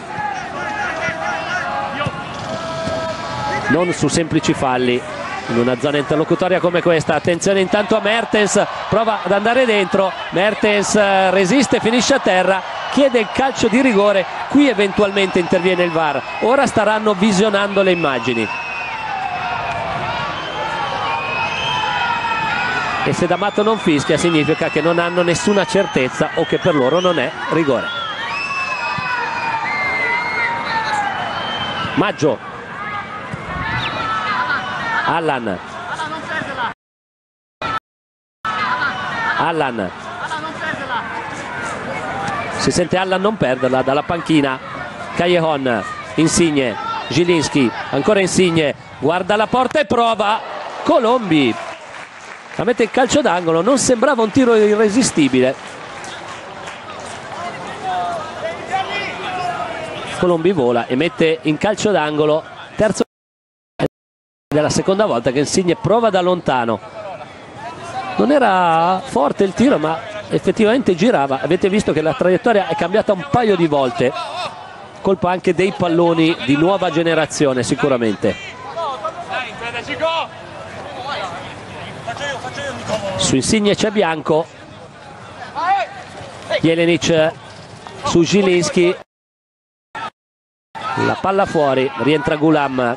non su semplici falli in una zona interlocutoria come questa. Attenzione intanto a Mertens, prova ad andare dentro, Mertens resiste, finisce a terra, chiede il calcio di rigore, qui eventualmente interviene il V A R, ora staranno visionando le immagini. E se D'Amato non fischia significa che non hanno nessuna certezza o che per loro non è rigore. Maggio, Allan, Allan, si sente Allan non perderla dalla panchina. Callejon, Insigne, Zieliński, ancora Insigne, guarda la porta e prova Colombi a mette il calcio d'angolo, non sembrava un tiro irresistibile. Colombi vola e mette in calcio d'angolo, terzo della seconda volta che Insigne prova da lontano. Non era forte il tiro ma effettivamente girava, avete visto che la traiettoria è cambiata un paio di volte, colpa anche dei palloni di nuova generazione sicuramente. Su Insigne c'è Bianco, Jelenic su Zieliński, la palla fuori, rientra Gulam.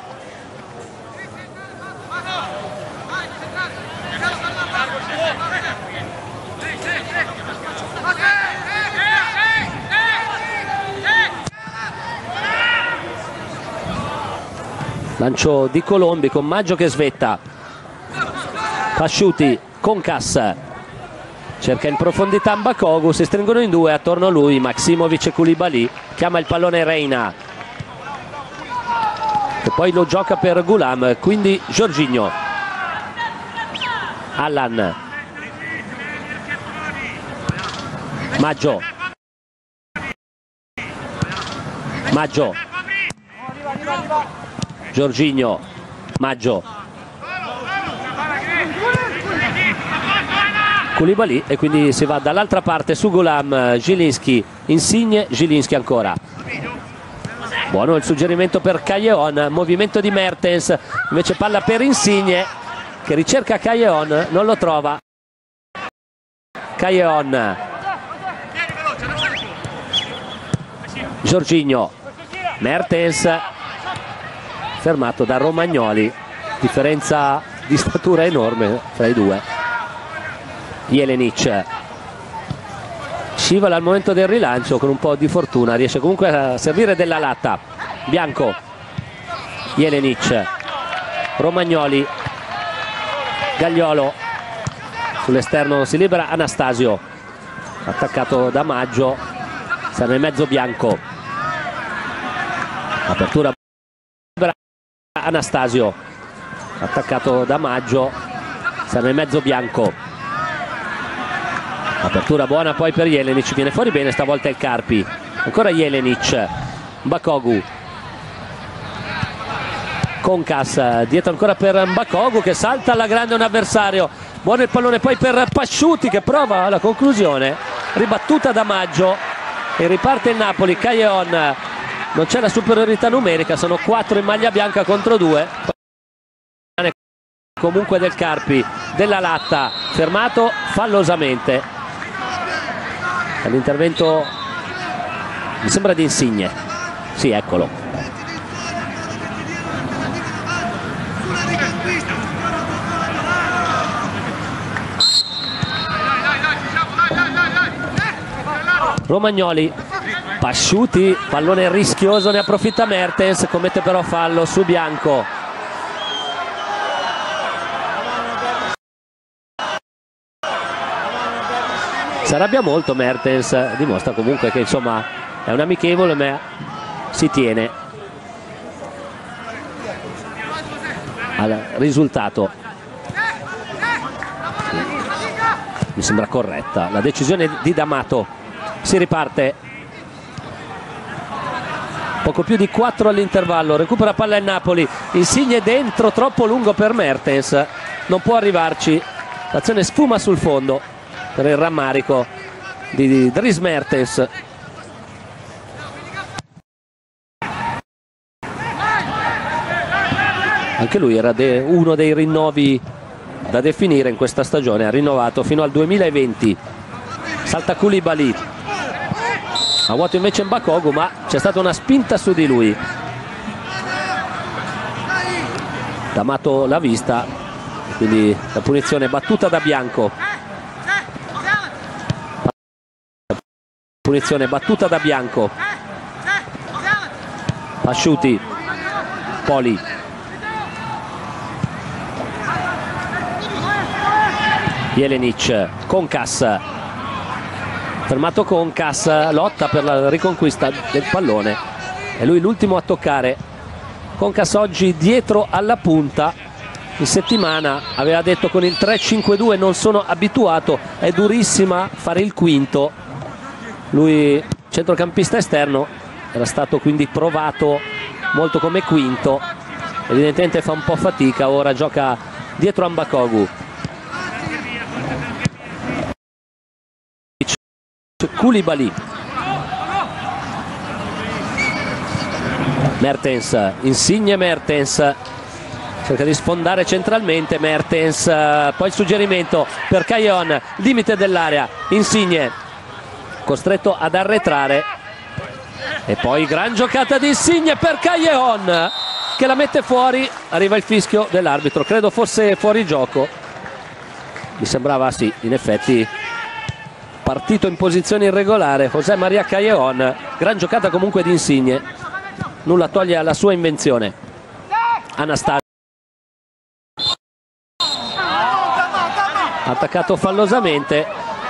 Lancio di Colombi con Maggio che svetta, Pasciuti con Cassa, cerca in profondità Mbakogu, si stringono in due, attorno a lui Maksimovic e Koulibaly, chiama il pallone Reina e poi lo gioca per Gulam, quindi Jorginho. Allan, Maggio, Maggio, Jorginho, Maggio, Koulibaly e quindi si va dall'altra parte su Gulam, Zieliński, Insigne, Zieliński ancora. Buono il suggerimento per Callejon, movimento di Mertens, invece palla per Insigne che ricerca Callejon, non lo trova. Callejon, Jorginho, Mertens fermato da Romagnoli, differenza di statura enorme fra i due. Jelenic scivola al momento del rilancio, con un po' di fortuna riesce comunque a servire della latta. Bianco, Jelenic, Romagnoli, Gagliolo, sull'esterno si libera Anastasio, attaccato da Maggio, sta nel mezzo Bianco, apertura Anastasio, attaccato da Maggio, sta nel mezzo Bianco, apertura buona poi per Jelenic, viene fuori bene stavolta il Carpi, ancora Jelenic, Mbakogu, Concas dietro ancora per Mbakogu che salta alla grande un avversario, buono il pallone poi per Pasciuti che prova la conclusione, ribattuta da Maggio e riparte il Napoli. Callejon, non c'è la superiorità numerica, sono quattro in maglia bianca contro due, comunque del Carpi, della Latta, fermato fallosamente all'intervento mi sembra di Insigne, sì eccolo. Romagnoli, Pasciuti, pallone rischioso, ne approfitta Mertens, commette però fallo su Bianco. Si arrabbia molto Mertens, dimostra comunque che insomma è un amichevole, ma si tiene al risultato. Mi sembra corretta la decisione di D'Amato. Si riparte. Poco più di quattro all'intervallo, recupera palla il Napoli, Insigne dentro, troppo lungo per Mertens, non può arrivarci, l'azione sfuma sul fondo per il rammarico di Dries Mertens. Anche lui era de uno dei rinnovi da definire in questa stagione, ha rinnovato fino al duemilaventi. Salta Koulibaly, a vuoto invece Mbakogu, ma c'è stata una spinta su di lui. D'Amato l'ha vista, quindi la punizione battuta da Bianco. Punizione battuta da Bianco. Pasciuti, Poli. Jelenic, Concas. Fermato Concas, lotta per la riconquista del pallone. È lui l'ultimo a toccare. Concas oggi dietro alla punta. In settimana aveva detto con il tre cinque due non sono abituato, è durissima fare il quinto. Lui centrocampista esterno, era stato quindi provato molto come quinto, evidentemente fa un po' fatica, ora gioca dietro a Mbakogu. Koulibaly, Mertens, Insigne, Mertens cerca di sfondare centralmente Mertens, poi il suggerimento per Caillon, limite dell'area, Insigne costretto ad arretrare e poi gran giocata di Insigne per Caillon che la mette fuori, arriva il fischio dell'arbitro, credo fosse fuori gioco, mi sembrava sì, in effetti partito in posizione irregolare José María Caillon, gran giocata comunque di Insigne, nulla toglie alla sua invenzione. Anastasio attaccato fallosamente,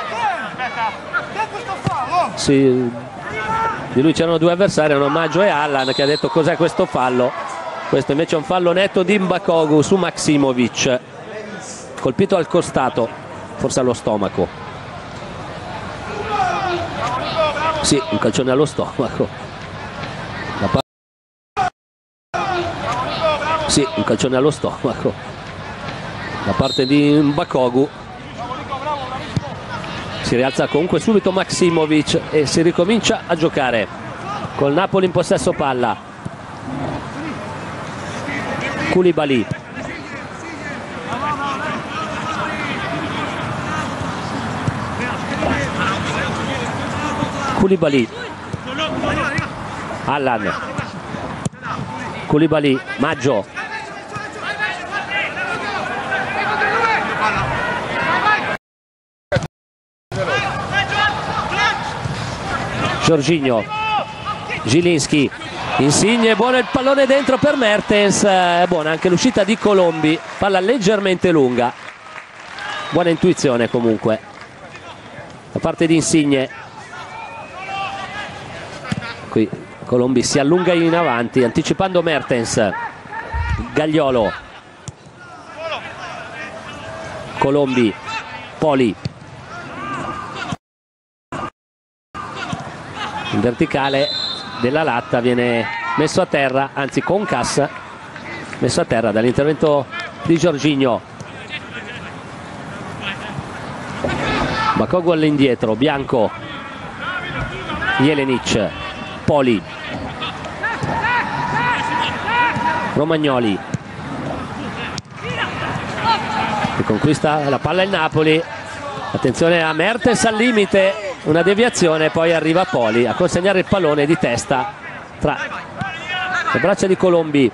sì, di lui c'erano due avversari, un omaggio e Allan che ha detto cos'è questo fallo, questo invece è un fallo netto di Mbakogu su Maksimovic, colpito al costato, forse allo stomaco. Sì, un calcione allo stomaco. Da par- sì, un calcione allo stomaco da parte di Mbakogu. Si rialza comunque subito Maksimovic e si ricomincia a giocare col Napoli in possesso palla. Koulibaly, Koulibaly, Allan, Koulibaly, Maggio, Jorginho, Zieliński, Insigne, buono il pallone dentro per Mertens, è buona anche l'uscita di Colombi, palla leggermente lunga, buona intuizione comunque da parte di Insigne. Qui Colombi si allunga in avanti anticipando Mertens. Gagliolo, Colombi, Poli in verticale della latta, viene messo a terra, anzi Concas messo a terra dall'intervento di Jorginho. Mbakogu all'indietro, Bianco, Jelenic, Poli, Romagnoli, che conquista la palla il Napoli, attenzione a Mertens al limite, una deviazione, poi arriva Poli a consegnare il pallone di testa tra le braccia di Colombi.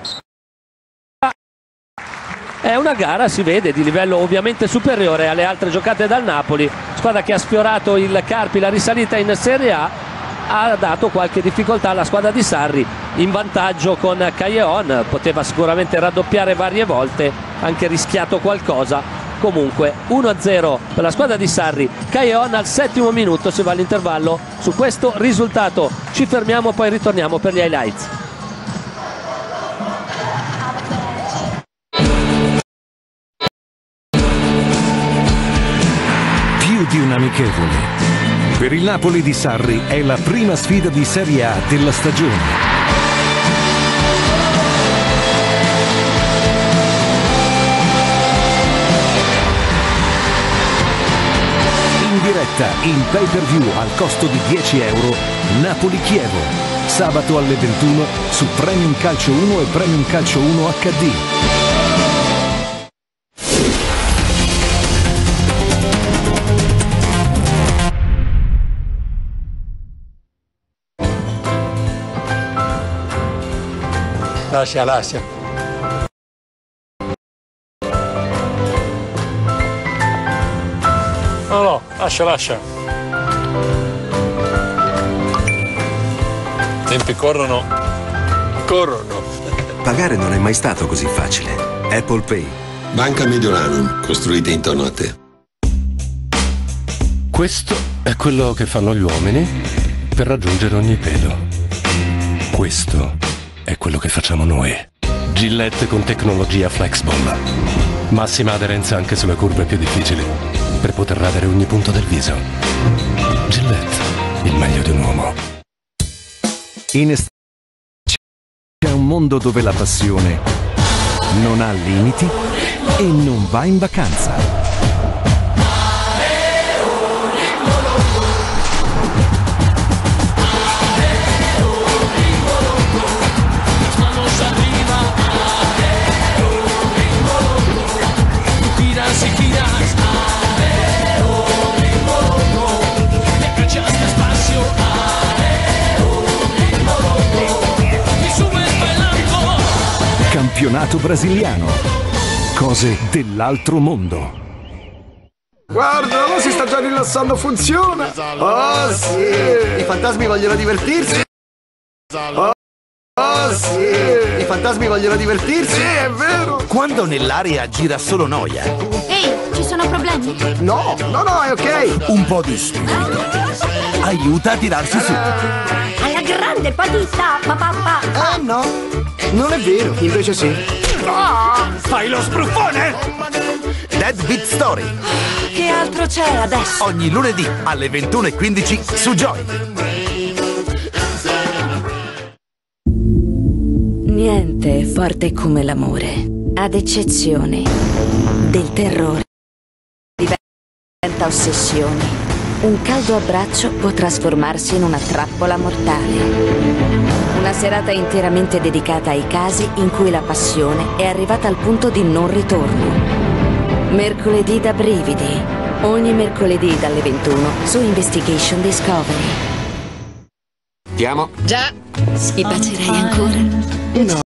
È una gara, si vede, di livello ovviamente superiore alle altre giocate dal Napoli, squadra che ha sfiorato il Carpi, la risalita in Serie A, ha dato qualche difficoltà alla squadra di Sarri, in vantaggio con Callejon, poteva sicuramente raddoppiare varie volte, anche rischiato qualcosa. Comunque uno a zero per la squadra di Sarri. Callejon al settimo minuto, si va all'intervallo. Su questo risultato ci fermiamo, poi ritorniamo per gli highlights. Più di un amichevole. Per il Napoli di Sarri è la prima sfida di Serie A della stagione. In diretta, in pay-per-view al costo di dieci euro, Napoli-Chievo, sabato alle ventuno su Premium Calcio uno e Premium Calcio uno acca di. Lascia, lascia. No, no, lascia, lascia. I tempi corrono. Corrono. Pagare non è mai stato così facile. Apple Pay. Banca Mediolanum, costruita intorno a te. Questo è quello che fanno gli uomini per raggiungere ogni pelo. Questo è quello che facciamo noi. Gillette con tecnologia Flexball. Massima aderenza anche sulle curve più difficili, per poter radere ogni punto del viso. Gillette, il meglio di un uomo. In estate c'è un mondo dove la passione non ha limiti e non va in vacanza. Campionato brasiliano. Cose dell'altro mondo. Guarda, ma si sta già rilassando, funziona. Oh sì, i fantasmi vogliono divertirsi. Oh, oh sì, i fantasmi vogliono divertirsi. Sì, è vero. Quando nell'area gira solo noia. Ehi, ci sono problemi? No, no, no, è ok. Un po' di spirito aiuta a tirarsi su. Alla grande patita, papà. Ah, no, non è vero, invece sì. Ah, fai lo spruffone? Dead Beat Story. Che altro c'è adesso? Ogni lunedì alle ventuno e quindici su Joy. Niente è forte come l'amore, ad eccezione del terrore. Diventa ossessione. Un caldo abbraccio può trasformarsi in una trappola mortale. Una serata interamente dedicata ai casi in cui la passione è arrivata al punto di non ritorno. Mercoledì da brividi. Ogni mercoledì dalle ventuno su Investigation Discovery. Ti amo? Già. Mi bacerai ancora? No.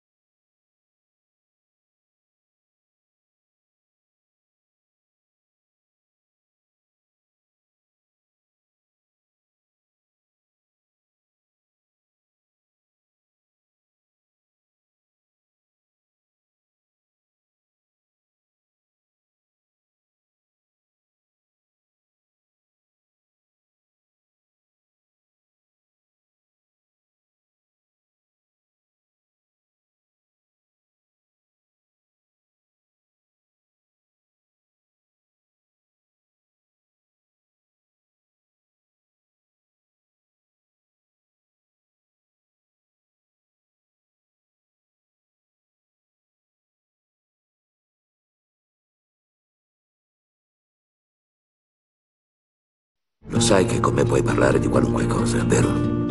Lo sai che con me puoi parlare di qualunque cosa, vero?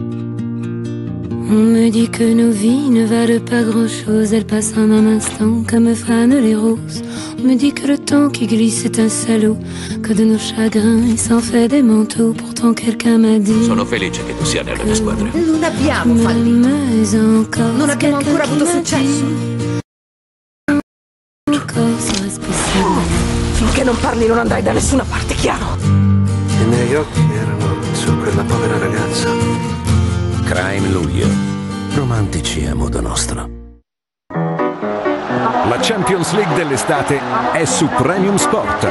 On me dit que nos vies ne valent pas grand-chose, elles passent en un instant comme fanent les roses. On me dit que le temps qui glisse est un salaud, que de nos chagrins il s'en fait des manteaux. Pourtant quelqu'un m'a dit Sono felice che tu sia nella mia squadra. Non abbiamo fallito. Non abbiamo ancora avuto successo. Finché non parli non andrai da nessuna parte, chiaro? I miei occhi erano su quella povera ragazza. Crime Luglio. Romantici a modo nostro. La Champions League dell'estate è su Premium Sport.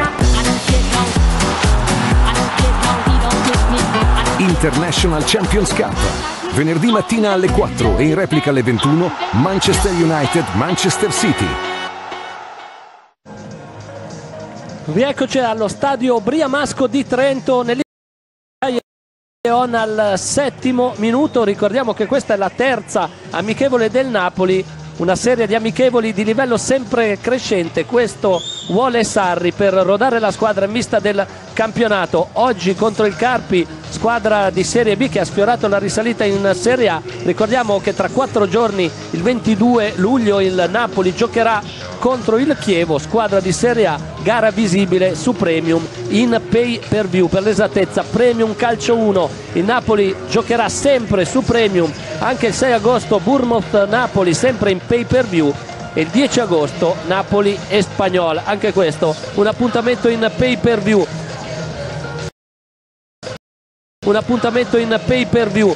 International Champions Cup. Venerdì mattina alle quattro e in replica alle ventuno Manchester United Manchester City. Rieccoci allo stadio Briamasco di Trento nell'Ion al settimo minuto. Ricordiamo che questa è la terza amichevole del Napoli, una serie di amichevoli di livello sempre crescente. Questo vuole Sarri per rodare la squadra in vista del campionato. Oggi contro il Carpi, squadra di Serie B che ha sfiorato la risalita in Serie A. Ricordiamo che tra quattro giorni, il ventidue luglio, il Napoli giocherà contro il Chievo, squadra di Serie A, gara visibile su Premium in pay per view, per l'esattezza Premium Calcio uno. Il Napoli giocherà sempre su Premium, anche il sei agosto Bournemouth-Napoli sempre in pay per view, e il dieci agosto Napoli e Spagnola, anche questo un appuntamento in pay per view. Un appuntamento in pay per view.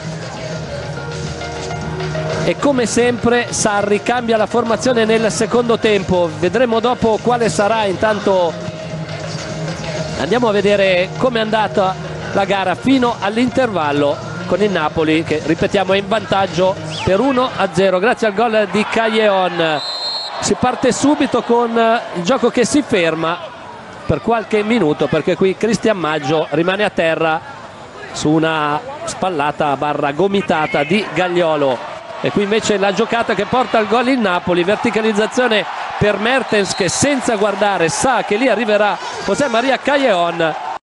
E come sempre Sarri cambia la formazione nel secondo tempo, vedremo dopo quale sarà. Intanto andiamo a vedere come è andata la gara fino all'intervallo, con il Napoli che, ripetiamo, è in vantaggio per uno a zero grazie al gol di Callejon. Si parte subito con il gioco che si ferma per qualche minuto, perché qui Cristian Maggio rimane a terra su una spallata barra gomitata di Gagliolo. E qui invece la giocata che porta al gol il Napoli, verticalizzazione per Mertens che senza guardare sa che lì arriverà José María Callejon.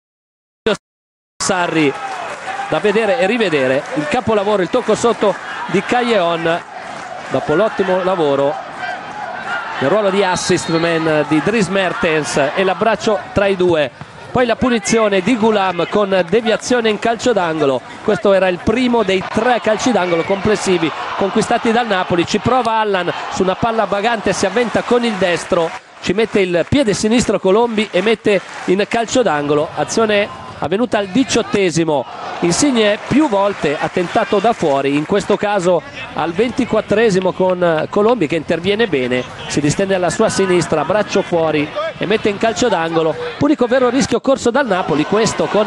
Sarri da vedere e rivedere il capolavoro, il tocco sotto di Callejon dopo l'ottimo lavoro nel ruolo di assist man di Dries Mertens e l'abbraccio tra i due. Poi la punizione di Ghulam con deviazione in calcio d'angolo. Questo era il primo dei tre calci d'angolo complessivi conquistati dal Napoli. Ci prova Allan su una palla vagante, si avventa con il destro, ci mette il piede sinistro Colombi e mette in calcio d'angolo. Azione avvenuta al diciottesimo. Insigne più volte ha tentato da fuori, in questo caso al ventiquattresimo con Colombi che interviene bene, si distende alla sua sinistra, braccio fuori e mette in calcio d'angolo. Unico vero rischio corso dal Napoli, questo con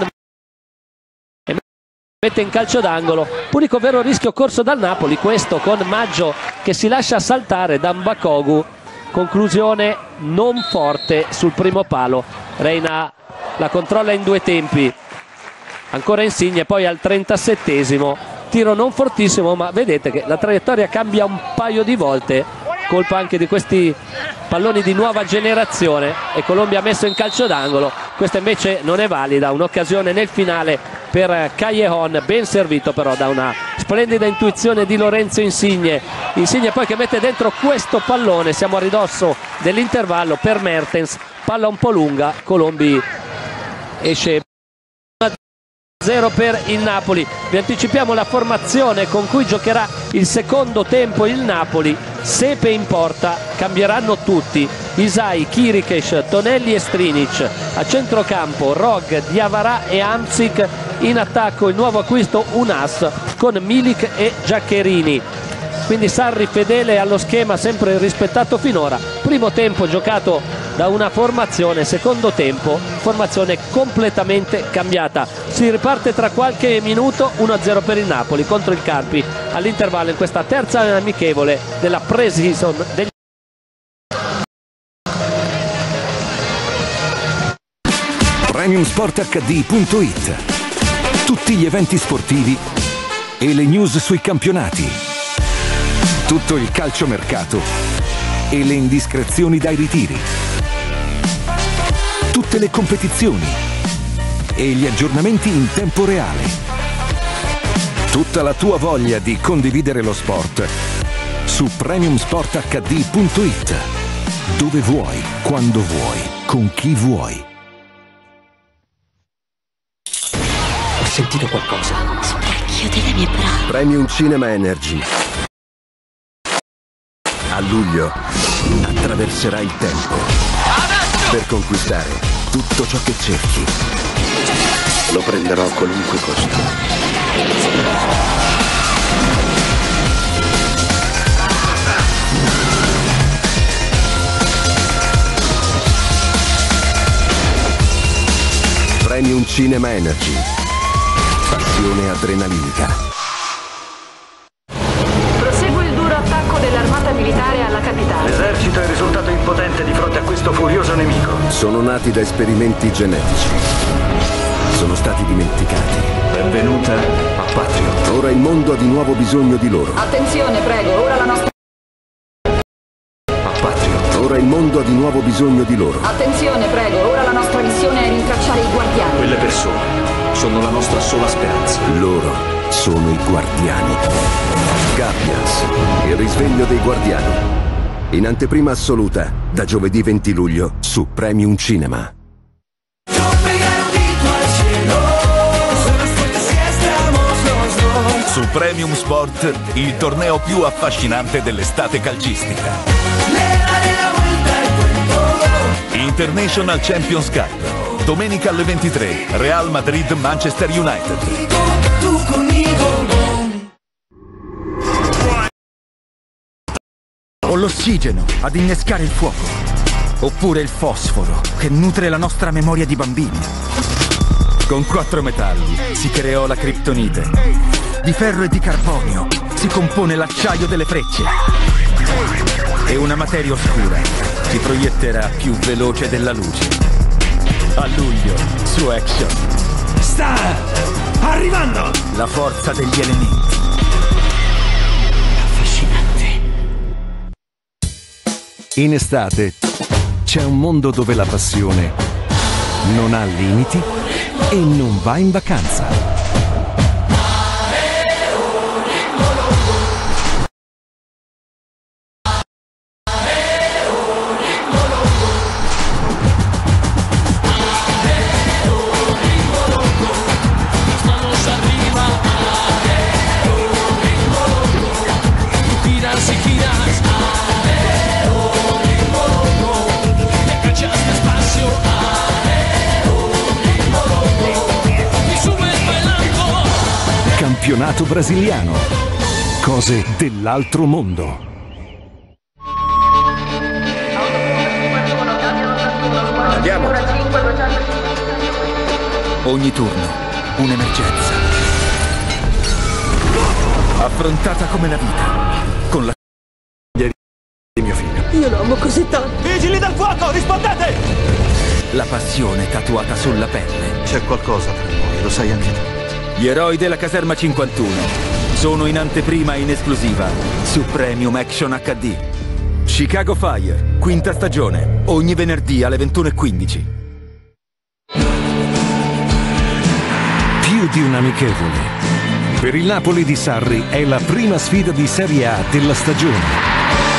e mette in calcio d'angolo. Unico vero rischio corso dal Napoli, questo con Maggio che si lascia saltare da Mbakogu. Conclusione non forte sul primo palo. Reina la controlla in due tempi, ancora Insigne, poi al trentasettesimo tiro non fortissimo, ma vedete che la traiettoria cambia un paio di volte, colpa anche di questi palloni di nuova generazione, e Colombia ha messo in calcio d'angolo. Questa invece non è valida, un'occasione nel finale per Callejon, ben servito però da una splendida intuizione di Lorenzo Insigne. Insigne poi che mette dentro questo pallone, siamo a ridosso dell'intervallo per Mertens, palla un po' lunga, Colombi esce uno a zero per il Napoli. Vi anticipiamo la formazione con cui giocherà il secondo tempo il Napoli. Sepe in porta, cambieranno tutti: Isai, Kirikesh, Tonelli e Strinic. A centrocampo Rog, Diawara e Hamsik. In attacco il nuovo acquisto Unas con Milik e Giaccherini. Quindi Sarri fedele allo schema sempre rispettato finora. Primo tempo giocato da una formazione, secondo tempo formazione completamente cambiata. Si riparte tra qualche minuto. Uno a zero per il Napoli contro il Carpi all'intervallo in questa terza amichevole della pre-season degli Premium Sport acca di punto it. Tutti gli eventi sportivi e le news sui campionati. Tutto il calciomercato e le indiscrezioni dai ritiri. Tutte le competizioni e gli aggiornamenti in tempo reale. Tutta la tua voglia di condividere lo sport su Premium Sport acca di punto it. Dove vuoi, quando vuoi, con chi vuoi. Ho sentito qualcosa. Specchio delle mie braccia. Premium Cinema Energy. A luglio attraverserà il tempo per conquistare tutto ciò che cerchi. Lo prenderò a qualunque costo. Cinema Energy. Passione adrenalinica. Prosegue il duro attacco dell'armata militare alla capitale. L'esercito è risultato impotente di fronte a questo furioso nemico. Sono nati da esperimenti genetici. Sono stati dimenticati. Benvenuta a Patriot. Ora il mondo ha di nuovo bisogno di loro. Attenzione, prego, ora la nostra... A Patriot. Ora il mondo ha di nuovo bisogno di loro. Attenzione, prego, ora la nostra missione è rintracciare i guardiani. Quelle persone sono la nostra sola speranza. Loro sono i guardiani. Guardians, il risveglio dei guardiani. In anteprima assoluta, da giovedì venti luglio, su Premium Cinema. Su Premium Sport, il torneo più affascinante dell'estate calcistica. International Champions Cup. Domenica alle ventitré, Real Madrid-Manchester United. O l'ossigeno ad innescare il fuoco, oppure il fosforo che nutre la nostra memoria di bambini. Con quattro metalli si creò la criptonite. Di ferro e di carbonio si compone l'acciaio delle frecce. E una materia oscura si proietterà più veloce della luce. A luglio, su Action. Sta arrivando! La forza degli elementi. Affascinante. In estate c'è un mondo dove la passione non ha limiti e non va in vacanza. Campionato brasiliano. Cose dell'altro mondo. Andiamo. Ogni turno, un'emergenza. Affrontata come la vita. Con la di mio figlio. Io lo amo così tanto. Vigili del fuoco, rispondete! La passione tatuata sulla pelle. C'è qualcosa tra noi, lo sai anche tu. Gli eroi della caserma cinquantuno sono in anteprima in esclusiva su Premium Action acca di. Chicago Fire, quinta stagione, ogni venerdì alle ventuno e quindici. Più di un amichevole. Per il Napoli di Sarri è la prima sfida di Serie A della stagione.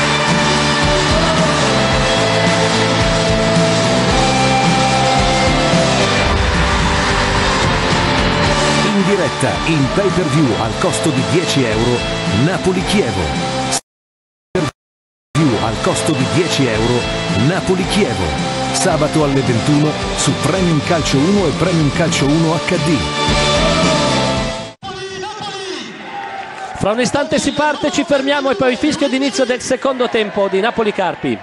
Diretta in pay per view al costo di dieci euro Napoli-Chievo. Pay per view al costo di dieci euro Napoli-Chievo. Sabato alle ventuno su Premium Calcio uno e Premium Calcio uno acca di. Fra un istante si parte, ci fermiamo e poi il fischio d'inizio del secondo tempo di Napoli-Carpi.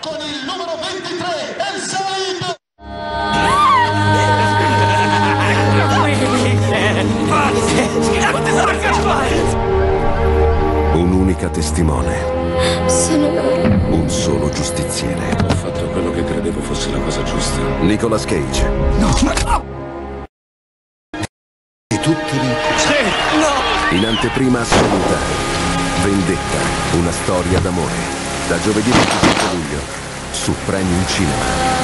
Un'unica testimone. Sono loro. Un solo giustiziere. Ho fatto quello che credevo fosse la cosa giusta. Nicolas Cage. No! E tutti lì. Sì! No! In anteprima assoluta. Vendetta. Una storia d'amore. Da giovedì venticinque luglio. Su Premium Cinema.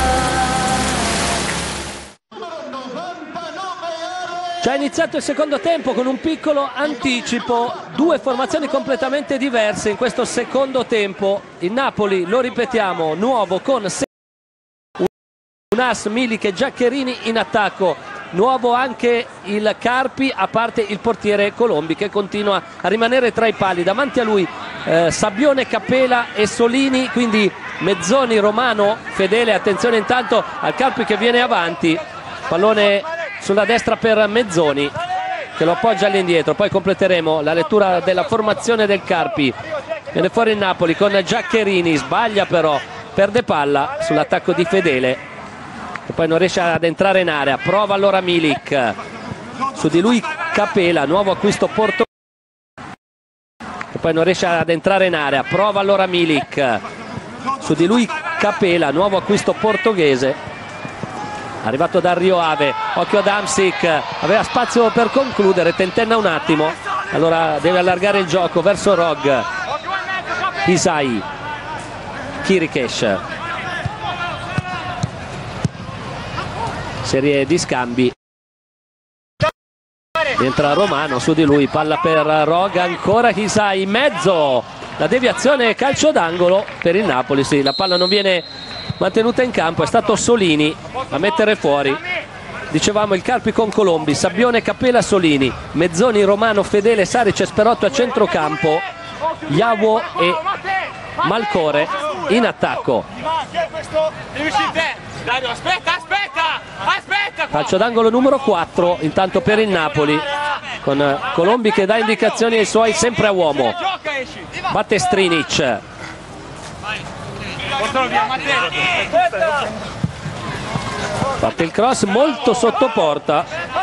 Già iniziato il secondo tempo con un piccolo anticipo, due formazioni completamente diverse in questo secondo tempo. Il Napoli, lo ripetiamo, nuovo con Unas, Milik e Giaccherini in attacco. Nuovo anche il Carpi, a parte il portiere Colombi che continua a rimanere tra i pali. Davanti a lui eh, Sabbione, Capela e Solini, quindi Mezzoni, Romano, Fedele. Attenzione intanto al Carpi che viene avanti. Pallone sulla destra per Mezzoni che lo appoggia all'indietro. Poi completeremo la lettura della formazione del Carpi. Viene fuori il Napoli con Giaccherini, sbaglia però, perde palla sull'attacco di Fedele. e poi non riesce ad entrare in area, prova allora Milik, su di lui Capela, nuovo acquisto portoghese, e poi non riesce ad entrare in area, prova allora Milik, su di lui Capela, nuovo acquisto portoghese, arrivato da Rio Ave, occhio ad Hamsik, aveva spazio per concludere, tentenna un attimo, allora deve allargare il gioco verso Rog, Isai, Kirikesh, serie di scambi, entra Romano, su di lui palla per Rog, ancora Isai in mezzo, la deviazione calcio d'angolo per il Napoli, sì, la palla non viene mantenuta in campo, è stato Solini a mettere fuori. Dicevamo il Carpi con Colombi, Sabbione, Capela, Solini, Mezzoni, Romano, Fedele, Saric e Sperotto a centrocampo, Iawo e Malcore in attacco. Aspetta, aspetta, aspetta! Calcio d'angolo numero quattro intanto per il Napoli, con Colombi che dà indicazioni ai suoi sempre a uomo. Batte Strinic. Parte il cross molto sotto porta,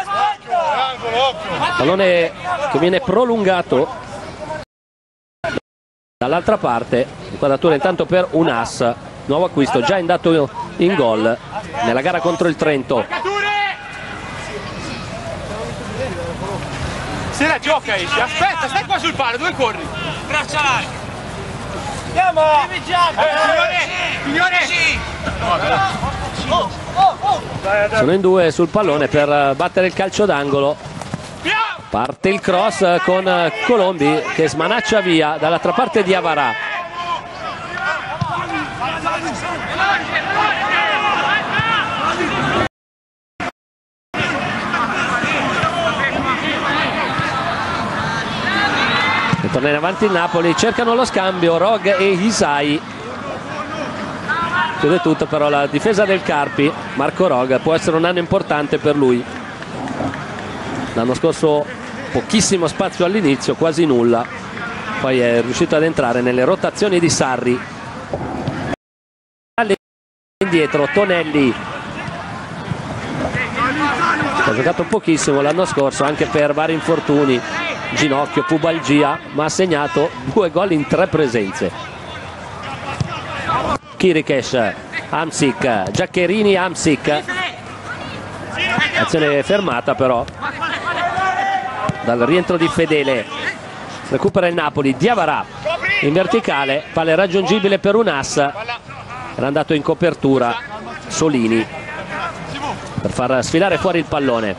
pallone che viene prolungato dall'altra parte, inquadratura intanto per Unas, nuovo acquisto già andato in gol nella gara contro il Trento. Se la gioca esci, aspetta, stai qua sul palo, dove corri? Braccia larghe. Andiamo! Signore! Signore! Sono in due sul pallone per battere il calcio d'angolo. Parte il cross con Colombi che smanaccia via dall'altra parte di Avarà. E torna in avanti il Napoli, cercano lo scambio Rog e Isai. Chiude tutto però la difesa del Carpi. Marco Rog, può essere un anno importante per lui. L'anno scorso pochissimo spazio all'inizio, quasi nulla, poi è riuscito ad entrare nelle rotazioni di Sarri. Indietro Tonelli, ha giocato pochissimo l'anno scorso anche per vari infortuni, ginocchio, pubalgia, ma ha segnato due gol in tre presenze. Kirikesh, Hamsik, Giaccherini, Hamsik, azione fermata però dal rientro di Fedele. Recupera il Napoli, Diavarà in verticale, palla raggiungibile per Unas, era andato in copertura Solini per far sfilare fuori il pallone.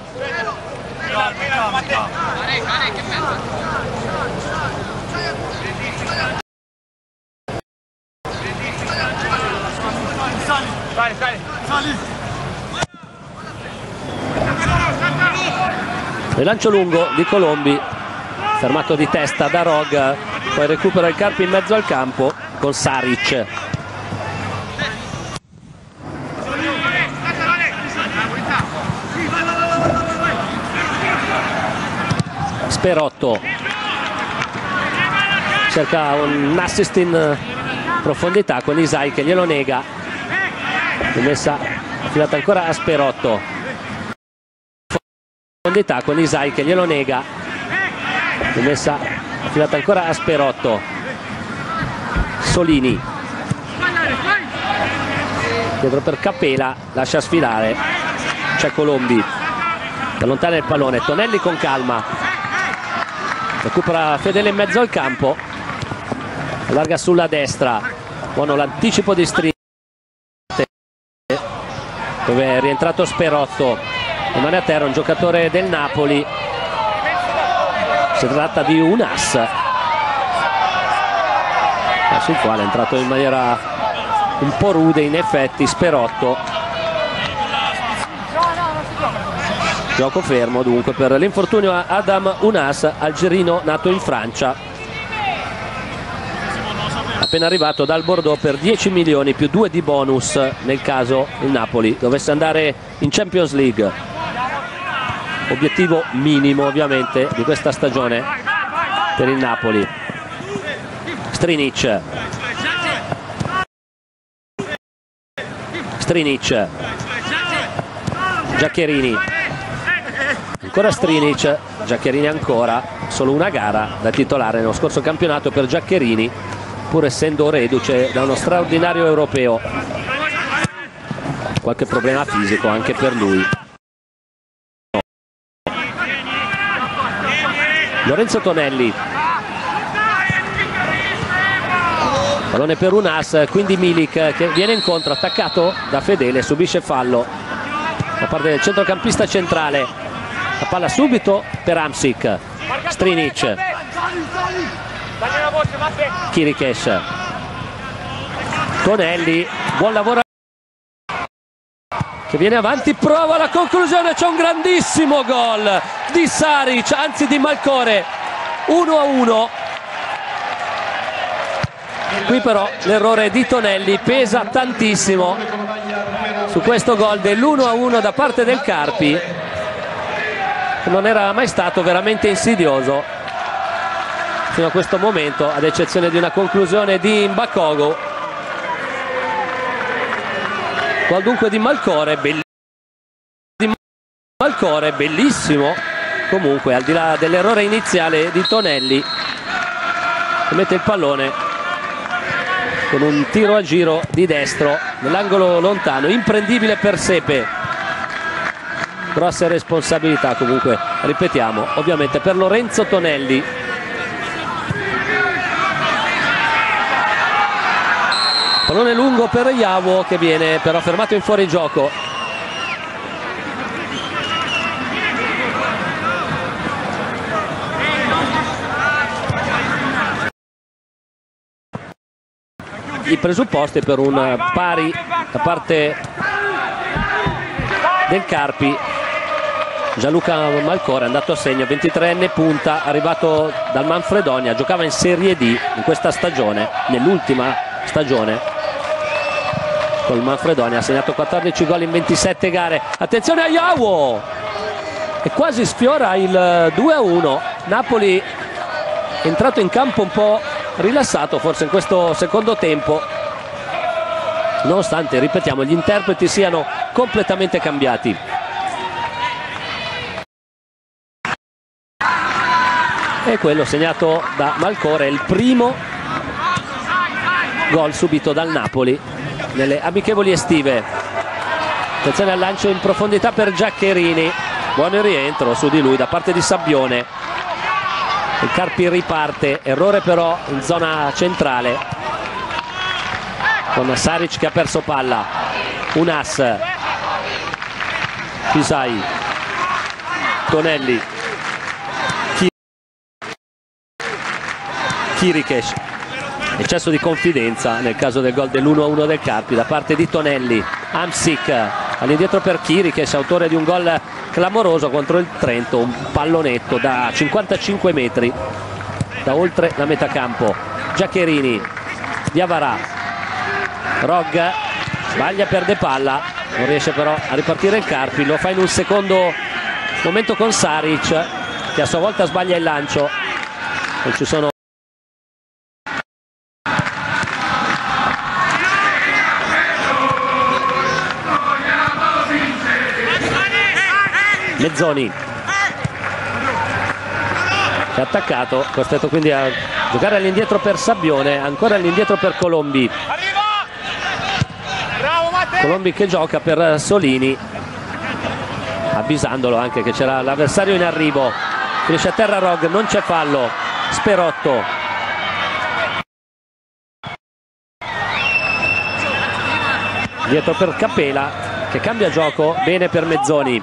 Il lancio lungo di Colombi, fermato di testa da Rog, poi recupera il Carpi in mezzo al campo con Saric. Sperotto cerca un assist in profondità con Isai che glielo nega, messa affidata ancora a Sperotto, profondità con Isai che glielo nega, messa affidata ancora a Sperotto. Solini dietro per Capela, lascia sfilare, c'è Colombi, allontana il pallone, Tonelli con calma, recupera Fedele in mezzo al campo, allarga sulla destra, buono l'anticipo di Strisce dove è rientrato Sperotto, rimane a terra un giocatore del Napoli, si tratta di Unas sul quale è entrato in maniera un po' rude in effetti Sperotto. Gioco fermo dunque per l'infortunio a Adam Unas, algerino nato in Francia, appena arrivato dal Bordeaux per dieci milioni più due di bonus nel caso il Napoli dovesse andare in Champions League, obiettivo minimo ovviamente di questa stagione per il Napoli. Strinic Strinic Giaccherini, ancora Strinic, Giaccherini ancora, solo una gara da titolare nello scorso campionato per Giaccherini, pur essendo reduce da uno straordinario europeo. Qualche problema fisico anche per lui. Lorenzo Tonelli, pallone per Unas, quindi Milik che viene incontro, attaccato da Fedele, subisce fallo da parte del centrocampista centrale. La palla subito per Hamsik, Strinic, Kirikesh, Tonelli, buon lavoro che viene avanti, prova la conclusione, c'è un grandissimo gol di Saric, anzi di Malcore, uno a uno. Qui però l'errore di Tonelli pesa tantissimo su questo gol dell'uno a uno da parte del Carpi, che non era mai stato veramente insidioso fino a questo momento, ad eccezione di una conclusione di Mbakogo. Gol dunque di Malcore, bellissimo, di Malcore, bellissimo comunque, al di là dell'errore iniziale di Tonelli, che mette il pallone con un tiro a giro di destro nell'angolo lontano, imprendibile per Sepe. Grosse responsabilità comunque, ripetiamo, ovviamente per Lorenzo Tonelli. Pallone lungo per Iawo, che viene però fermato in fuorigioco. I presupposti per un pari da parte del Carpi. Gianluca Malcore è andato a segno, ventitreenne punta, arrivato dal Manfredonia, giocava in Serie D in questa stagione, nell'ultima stagione col Manfredonia, ha segnato quattordici gol in ventisette gare. Attenzione a Iawo, e quasi sfiora il due a uno. Napoli è entrato in campo un po' rilassato forse in questo secondo tempo, nonostante, ripetiamo, gli interpreti siano completamente cambiati. E quello segnato da Malcore è il primo gol subito dal Napoli nelle amichevoli estive. Attenzione al lancio in profondità per Giaccherini, buon rientro su di lui da parte di Sabbione. Il Carpi riparte, errore però in zona centrale con Saric che ha perso palla. Unas, Pisai, Tonelli, Kirikesh. Eccesso di confidenza nel caso del gol dell'uno a uno del Carpi da parte di Tonelli. Hamsik all'indietro per Kirikesh, autore di un gol clamoroso contro il Trento, un pallonetto da cinquantacinque metri da oltre la metà campo. Giaccherini, Diawara, Rog sbaglia, perde palla, non riesce però a ripartire il Carpi, lo fa in un secondo momento con Saric che a sua volta sbaglia il lancio. Non ci sono Mezzoni che è attaccato, costretto quindi a giocare all'indietro per Sabbione, ancora all'indietro per Colombi. Colombi che gioca per Solini, avvisandolo anche che c'era l'avversario in arrivo. Finisce a terra Rog, non c'è fallo. Sperotto, dietro per Capela che cambia gioco, bene per Mezzoni.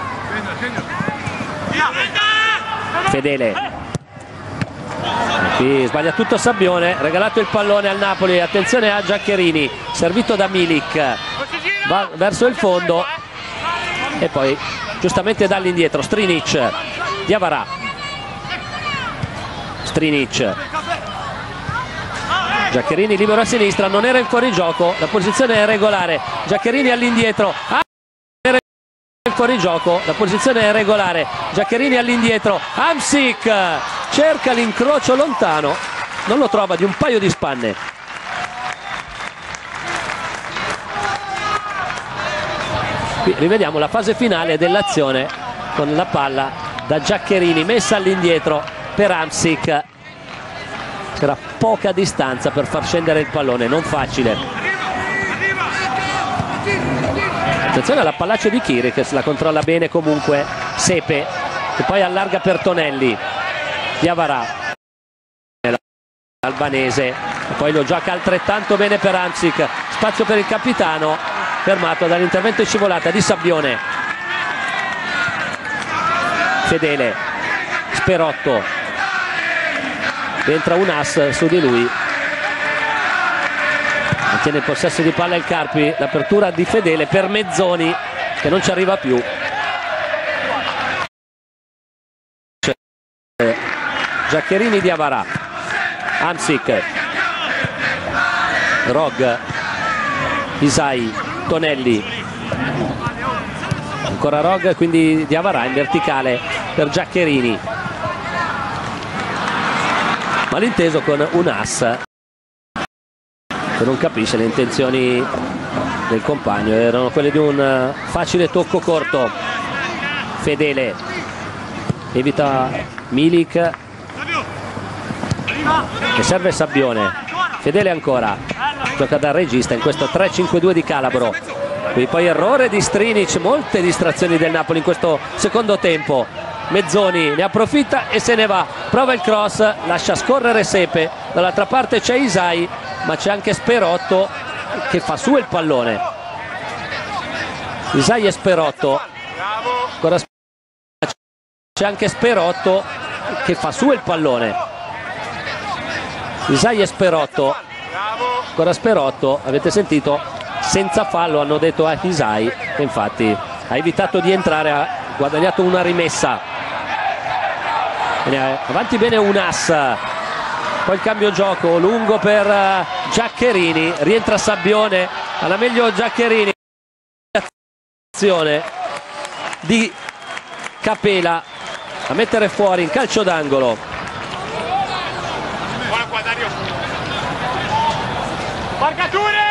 Fedele, qui sbaglia tutto Sabbione, regalato il pallone al Napoli. Attenzione a Giaccherini, servito da Milik, va verso il fondo e poi giustamente dall'indietro Strinic, Diawara, Strinic, Giaccherini libero a sinistra, non era in fuorigioco, la posizione è regolare. Giaccherini all'indietro, ah, in fuorigioco, la posizione è regolare. Giaccherini all'indietro, Hamsik cerca l'incrocio lontano, non lo trova di un paio di spanne. Qui rivediamo la fase finale dell'azione con la palla da Giaccherini messa all'indietro per Hamsik. C'era poca distanza per far scendere il pallone, non facile. Attenzione alla pallaccia di Chiri che se la controlla bene comunque Sepe, che poi allarga per Tonelli. Diawara, albanese, e poi lo gioca altrettanto bene per Hamsik. Spazio per il capitano, fermato dall'intervento in scivolata di Sabbione. Fedele, Sperotto, entra un as su di lui, mantiene il possesso di palla il Carpi. L'apertura di Fedele per Mezzoni che non ci arriva più. Giaccherini, Diawara, Hamsik, Rog, Isai, Tonelli, ancora Rog, quindi Diawara in verticale per Giaccherini, malinteso con un as che non capisce le intenzioni del compagno, erano quelle di un facile tocco corto. Fedele evita Milik e serve Sabbione. Fedele ancora, gioca da regista in questo tre cinque due di Calabro. Qui poi errore di Strinic, molte distrazioni del Napoli in questo secondo tempo. Mezzoni ne approfitta e se ne va, prova il cross, lascia scorrere Sepe, dall'altra parte c'è Isai ma c'è anche Sperotto che fa su il pallone. Isai e Sperotto, ancora c'è anche Sperotto che fa su il pallone. Isai e Sperotto, ancora Sperotto, avete sentito, senza fallo hanno detto a Isai, che infatti ha evitato di entrare, ha guadagnato una rimessa. Avanti bene un as, poi il cambio gioco lungo per Giaccherini, rientra Sabbione, alla meglio Giaccherini, azione di Capela a mettere fuori in calcio d'angolo. Buona qua Dario. Marcature!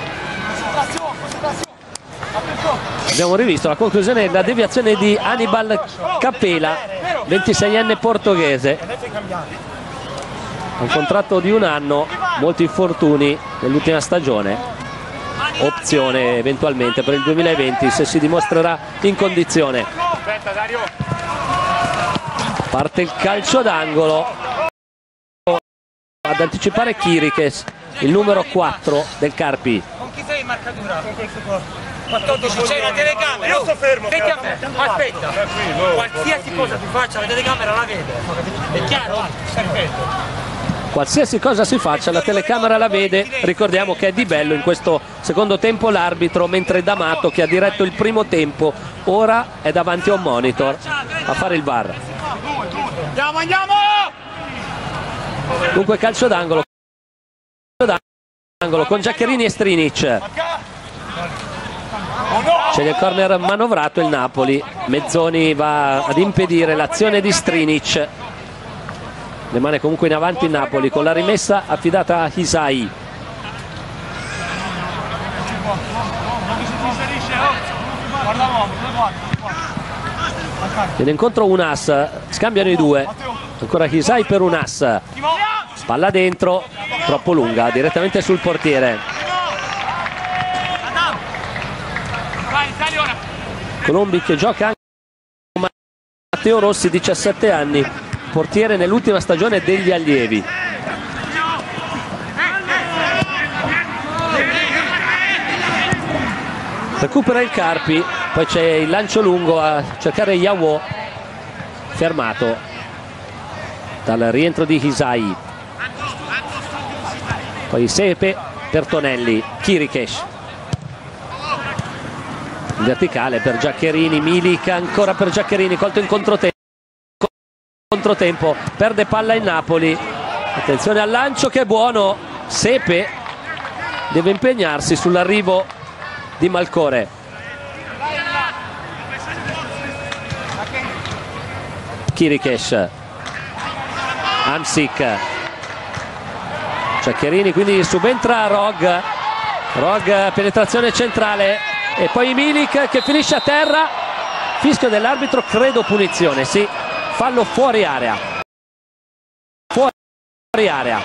Abbiamo rivisto la conclusione della deviazione di Hannibal Capela, ventiseienne portoghese, un contratto di un anno, molti infortuni nell'ultima stagione, opzione eventualmente per il duemilaventi se si dimostrerà in condizione. Parte il calcio d'angolo ad anticipare Chiriches, il numero quattro del Carpi. Con chi sei in marcatura? Con questo qua. quattordici, c'è la telecamera. Io sto fermo. Aspetta, qualsiasi cosa tu faccia la telecamera la vede. È chiaro? Perfetto. Qualsiasi cosa si faccia la telecamera la vede. Ricordiamo che è Di Bello in questo secondo tempo l'arbitro, mentre D'Amato, che ha diretto il primo tempo, ora è davanti a un monitor a fare il V A R. Andiamo, andiamo! Dunque calcio d'angolo con Giaccherini e Strinic. Sceglie il corner manovrato il Napoli. Mezzoni va ad impedire l'azione di Strinic. Rimane comunque in avanti il Napoli con la rimessa affidata a Isai. Viene incontro un as, scambiano i due, ancora Isai per un as, palla dentro, troppo lunga, direttamente sul portiere. Colombi che gioca anche con Matteo Rossi, diciassette anni, portiere nell'ultima stagione degli allievi. Recupera il Carpi, poi c'è il lancio lungo a cercare Yawo, fermato dal rientro di Isai. Poi Sepe per Tonelli, Chiriches. In verticale per Giaccherini, Milik ancora per Giaccherini, colto in controtempo. Controtempo, perde palla il Napoli. Attenzione al lancio che è buono. Sepe deve impegnarsi sull'arrivo di Malcore. Chiriches, Hamsik, Giaccherini, quindi subentra Rog. Rog, penetrazione centrale, e poi Milik che finisce a terra. Fischio dell'arbitro, credo punizione, sì, fallo fuori area, fuori area.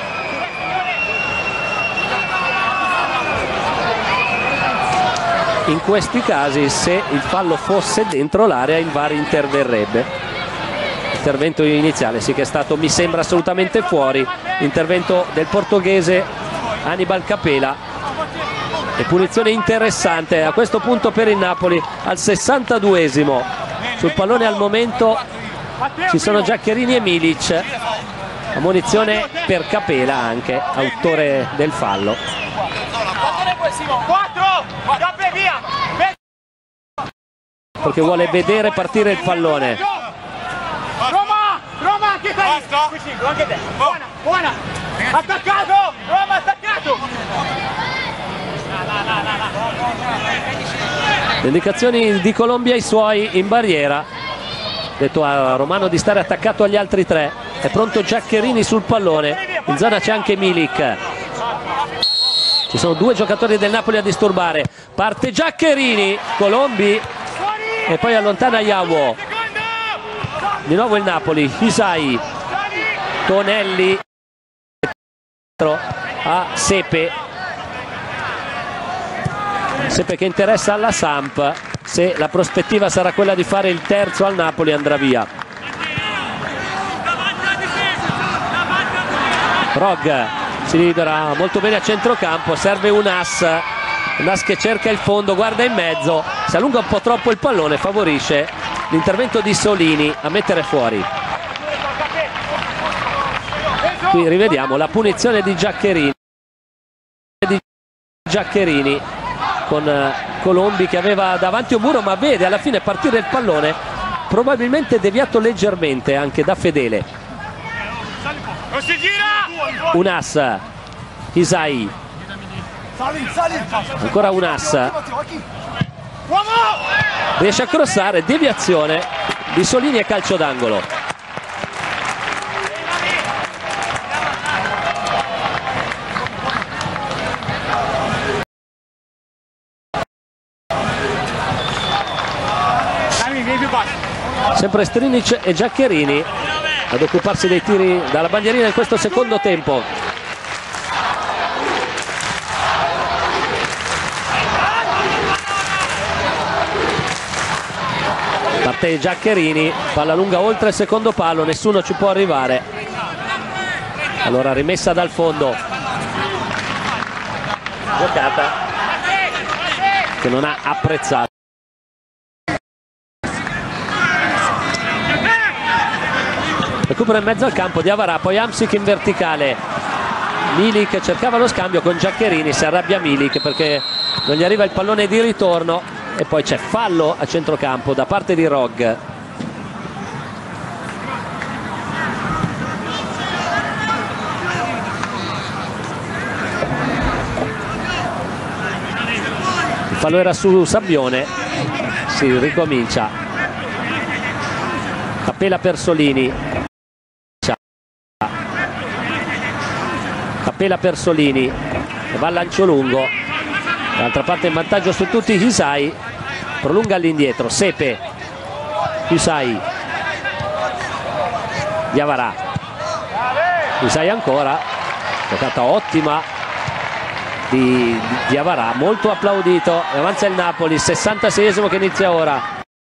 In questi casi, se il fallo fosse dentro l'area, il V A R interverrebbe. Intervento iniziale, sì, che è stato, mi sembra, assolutamente fuori. Intervento del portoghese Hannibal Capela e punizione interessante a questo punto per il Napoli al sessantaduesimo. Sul pallone al momento ci sono Giaccherini e Milic. Ammonizione per Capela, anche autore del fallo. Perché vuole vedere partire il pallone. Roma, Roma anche te. Anche te. Buona, buona. Attaccato, Roma attaccato. Le indicazioni di Colombia ai suoi in barriera. Detto a Romano di stare attaccato agli altri tre. È pronto Giaccherini sul pallone. In zona c'è anche Milik. Ci sono due giocatori del Napoli a disturbare. Parte Giaccherini, Colombi e poi allontana Iawo. Di nuovo il Napoli, Hisai, Tonelli a Sepe. Sepe che interessa alla Samp. Se la prospettiva sarà quella di fare il terzo al Napoli, andrà via. Rog si libera molto bene a centrocampo, serve un as. Un as che cerca il fondo, guarda in mezzo, si allunga un po' troppo il pallone, favorisce l'intervento di Solini a mettere fuori. Qui rivediamo la punizione di Giaccherini, di Giaccherini con Colombi che aveva davanti un muro, ma vede alla fine partire il pallone, probabilmente deviato leggermente anche da Fedele. Un as, Hisai, ancora un as, riesce a crossare, deviazione di Solini e calcio d'angolo. Sempre Strinic e Giaccherini ad occuparsi dei tiri dalla bandierina in questo secondo tempo. Parte Giaccherini, palla lunga oltre il secondo palo, nessuno ci può arrivare. Allora rimessa dal fondo, giocata che non ha apprezzato. Recupero in mezzo al campo di Avarà, poi Hamsik in verticale. Milik cercava lo scambio con Giaccherini, si arrabbia Milik perché non gli arriva il pallone di ritorno e poi c'è fallo a centrocampo da parte di Rog. Il fallo era su Sabbione, si ricomincia. Capela per Solini. Capela per Solini e va al lancio lungo, dall'altra parte in vantaggio su tutti Hisai, prolunga all'indietro, Sepe, Hisai, Diavarà, Hisai ancora, giocata ottima di Diavarà, molto applaudito, e avanza il Napoli, sessantaseiesimo che inizia ora.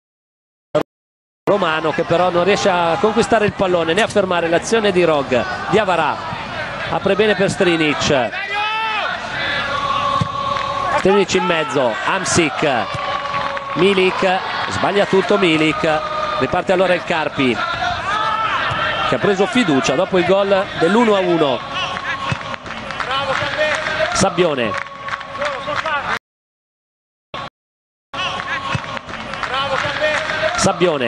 Romano che però non riesce a conquistare il pallone né a fermare l'azione di Rog. Diavarà apre bene per Strinic, Strinic in mezzo, Hamsik, Milik, sbaglia tutto Milik, riparte allora il Carpi che ha preso fiducia dopo il gol dell'uno a uno. Sabbione, Sabbione,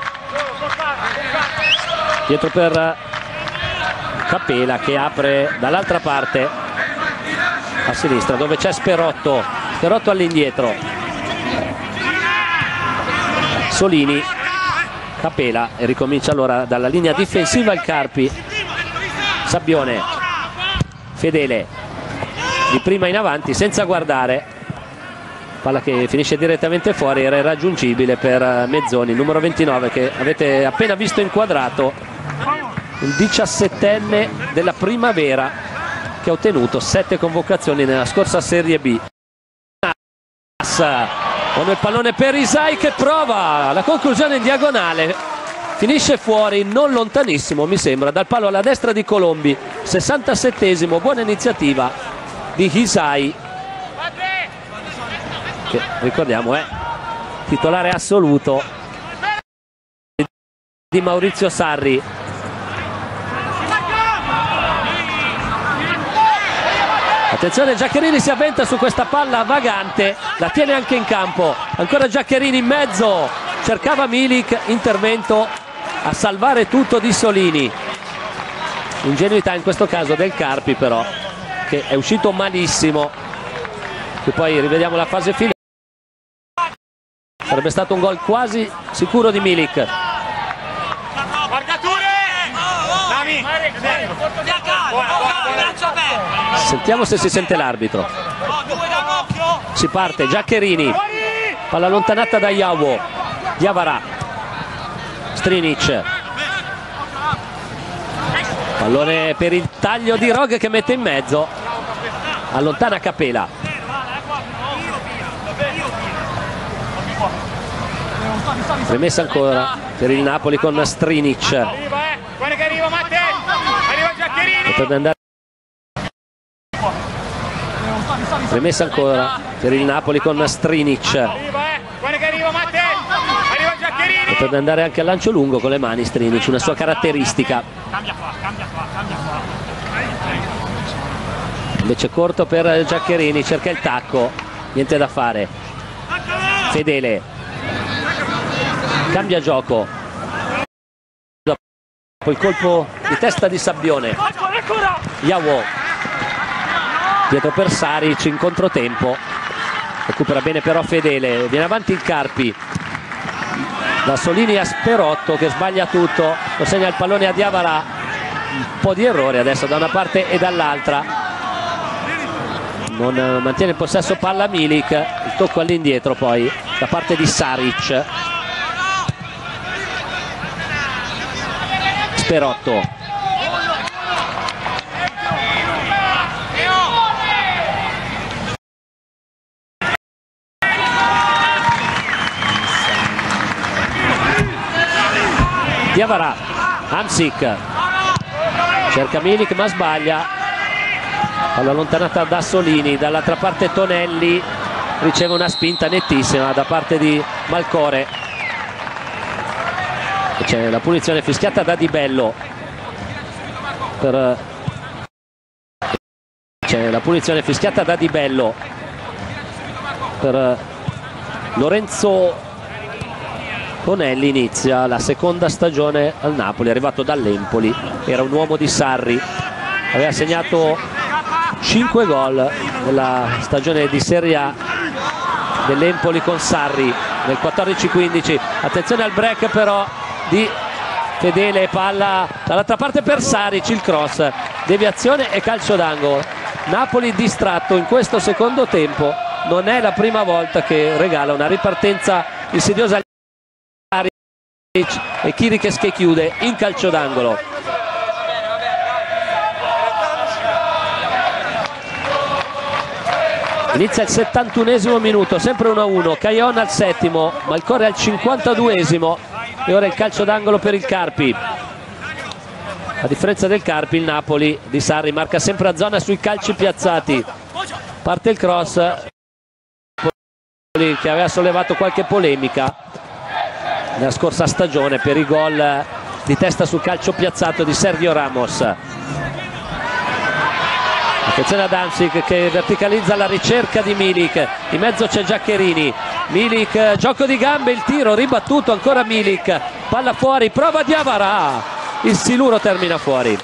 dietro per Capela che apre dall'altra parte a sinistra dove c'è Sperotto, Sperotto all'indietro, Solini, Capela e ricomincia allora dalla linea difensiva il Carpi. Sabbione, Fedele di prima in avanti senza guardare, palla che finisce direttamente fuori, era irraggiungibile per Mezzoni, numero ventinove, che avete appena visto inquadrato, il diciassettenne della Primavera, che ha ottenuto sette convocazioni nella scorsa Serie B. Con il pallone per Isai, che prova la conclusione in diagonale, finisce fuori non lontanissimo, mi sembra, dal palo alla destra di Colombi. sessantasettesimo, buona iniziativa di Isai, che ricordiamo è titolare assoluto di Maurizio Sarri. Attenzione, Giaccherini si avventa su questa palla vagante, la tiene anche in campo, ancora Giaccherini in mezzo, cercava Milik, intervento a salvare tutto di Solini. Ingenuità in questo caso del Carpi, però, che è uscito malissimo. E poi rivediamo la fase finale, sarebbe stato un gol quasi sicuro di Milik. Sentiamo se si sente l'arbitro. Si parte, Giaccherini, palla allontanata da Iawo, Diawara, Strinic, pallone per il taglio di Rog, che mette in mezzo, allontana Capela. Rimessa ancora per il Napoli con Strinic. Potrebbe andare. Rimessa ancora per il Napoli con Strinic. Potrebbe andare anche al lancio lungo con le mani Strinic, una sua caratteristica. Invece corto per Giaccherini, cerca il tacco, niente da fare. Fedele cambia gioco, dopo il colpo di testa di Sabbione. Iawo dietro per Saric in controtempo, recupera bene però Fedele, viene avanti il Carpi, da Solini a Sperotto che sbaglia tutto, lo segna il pallone a Diawara, un po' di errore adesso da una parte e dall'altra, non mantiene il possesso palla Milik, il tocco all'indietro poi da parte di Saric. Sperotto, Diawara, Hamsik cerca Milik ma sbaglia, palla allontanata da Solini, dall'altra parte Tonelli riceve una spinta nettissima da parte di Malcore. C'è la punizione fischiata da Di Bello per... c'è la punizione fischiata da Di Bello per Lorenzo Tonelli. Inizia la seconda stagione al Napoli, è arrivato dall'Empoli, era un uomo di Sarri, aveva segnato cinque gol nella stagione di Serie A dell'Empoli con Sarri nel quattordici quindici. Attenzione al break però di Fedele, palla dall'altra parte per Saric, il cross, deviazione e calcio d'angolo. Napoli distratto in questo secondo tempo, non è la prima volta che regala una ripartenza insidiosa e Chiriches che chiude in calcio d'angolo. Inizia il settantunesimo minuto, sempre uno a uno, Caion al settimo, Malcore al cinquantaduesimo e ora il calcio d'angolo per il Carpi. A differenza del Carpi, il Napoli di Sarri marca sempre a zona sui calci piazzati. Parte il cross, che aveva sollevato qualche polemica nella scorsa stagione per i gol di testa sul calcio piazzato di Sergio Ramos. Attenzione ad Hamsik che verticalizza la ricerca di Milik, in mezzo c'è Giaccherini, Milik, gioco di gambe, il tiro ribattuto, ancora Milik, palla fuori, prova Diawara, il siluro termina fuori.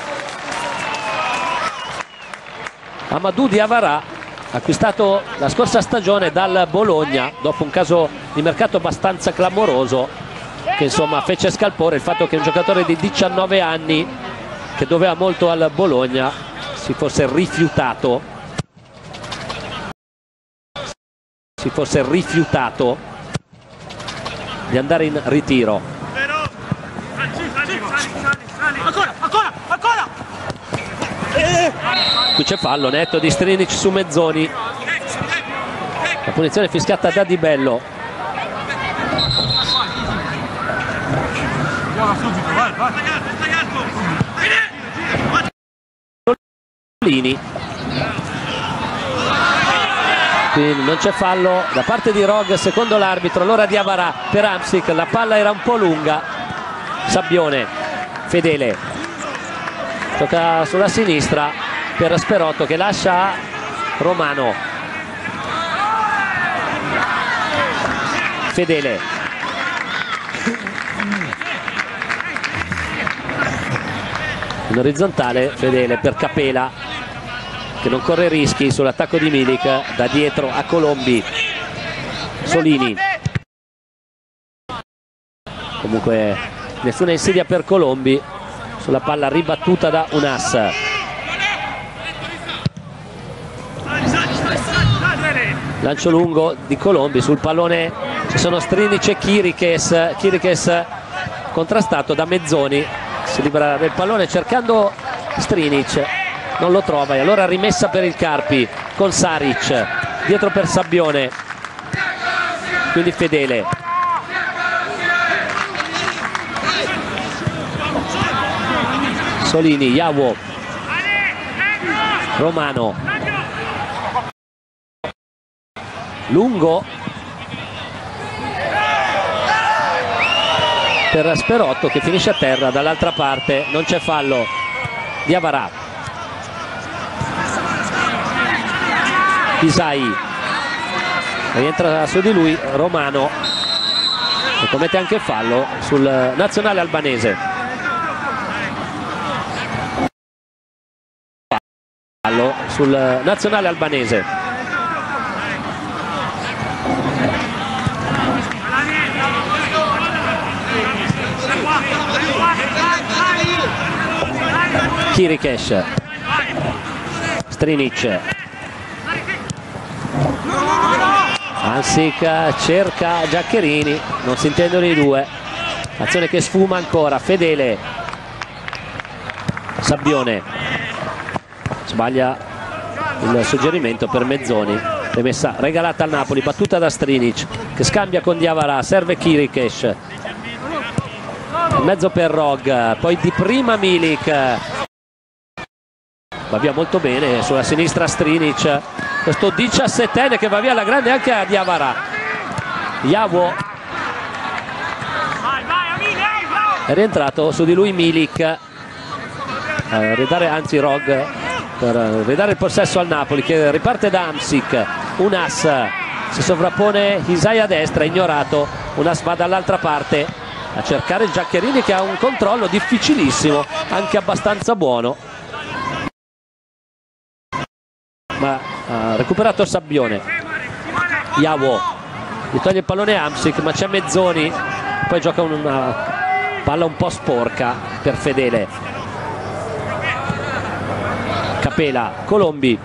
Amadou Diawara, acquistato la scorsa stagione dal Bologna dopo un caso di mercato abbastanza clamoroso che insomma fece scalpore il fatto che un giocatore di diciannove anni che doveva molto al Bologna si fosse rifiutato si fosse rifiutato di andare in ritiro. Ancora, ancora, ancora! Qui c'è fallo netto di Strinic su Mezzoni. La punizione fischiata da Di Bello. Quindi non c'è fallo da parte di Rog, secondo l'arbitro. Allora Diawara per Hamsik, la palla era un po' lunga. Sabbione, Fedele gioca sulla sinistra per Sperotto che lascia a Romano. Fedele, in orizzontale Fedele per Capela che non corre rischi sull'attacco di Milik, da dietro a Colombi. Solini, comunque nessuna insidia per Colombi sulla palla ribattuta da Unas. Lancio lungo di Colombi, sul pallone ci sono Strinic e Chiriches. Chiriches contrastato da Mezzoni, si libera del pallone cercando Strinic, non lo trova e allora rimessa per il Carpi con Saric dietro per Sabbione, quindi Fedele. Solini, Yawo, Romano, lungo per Sperotto che finisce a terra dall'altra parte. Non c'è fallo. Diawara, Isai, rientra su di lui Romano e commette anche fallo sul nazionale albanese. Fallo sul nazionale albanese. Chiriches, Strinic, Hamsik cerca Giaccherini, non si intendono i due, azione che sfuma ancora. Fedele, Sabbione, sbaglia il suggerimento per Mezzoni, rimessa regalata al Napoli, battuta da Strinic che scambia con Diawara, serve Chiriches, in mezzo per Rog, poi di prima Milik, va via molto bene sulla sinistra Strinic, questo diciassettenne che va via alla grande anche a Diawara. Yawo è rientrato su di lui Milik, eh, ridare, anzi Rog per ridare il possesso al Napoli che riparte da Hamsik. Unas si sovrappone, Isai a destra, ignorato. Unas va dall'altra parte a cercare il Giaccherini che ha un controllo difficilissimo, anche abbastanza buono, ma ha recuperato Sabbione. Yawo gli toglie il pallone Hamsik, ma c'è Mezzoni, poi gioca una palla un po' sporca per Fedele. Capela, Colombi,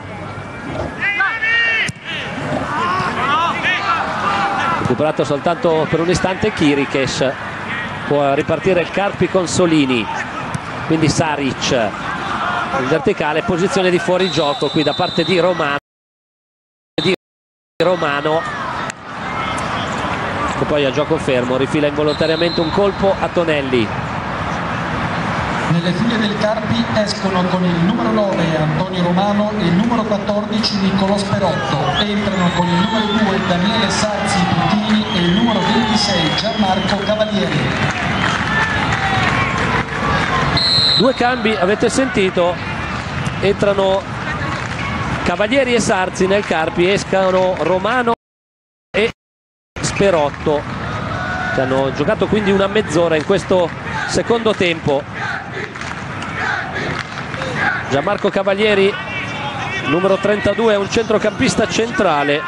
recuperato soltanto per un istante Chiriches, può ripartire il Carpi con Solini, quindi Saric in verticale, posizione di fuorigioco qui da parte di Romano, di Romano che poi a gioco fermo rifila involontariamente un colpo a Tonelli. Nelle file del Carpi escono con il numero nove Antonio Romano e il numero quattordici Niccolò Sperotto, entrano con il numero due Daniele Sarzi Puttini e il numero ventisei Gianmarco Cavalieri. Due cambi, avete sentito, entrano Cavalieri e Sarzi nel Carpi, escano Romano e Sperotto che hanno giocato quindi una mezz'ora in questo secondo tempo. Gianmarco Cavalieri, numero trentadue, è un centrocampista centrale,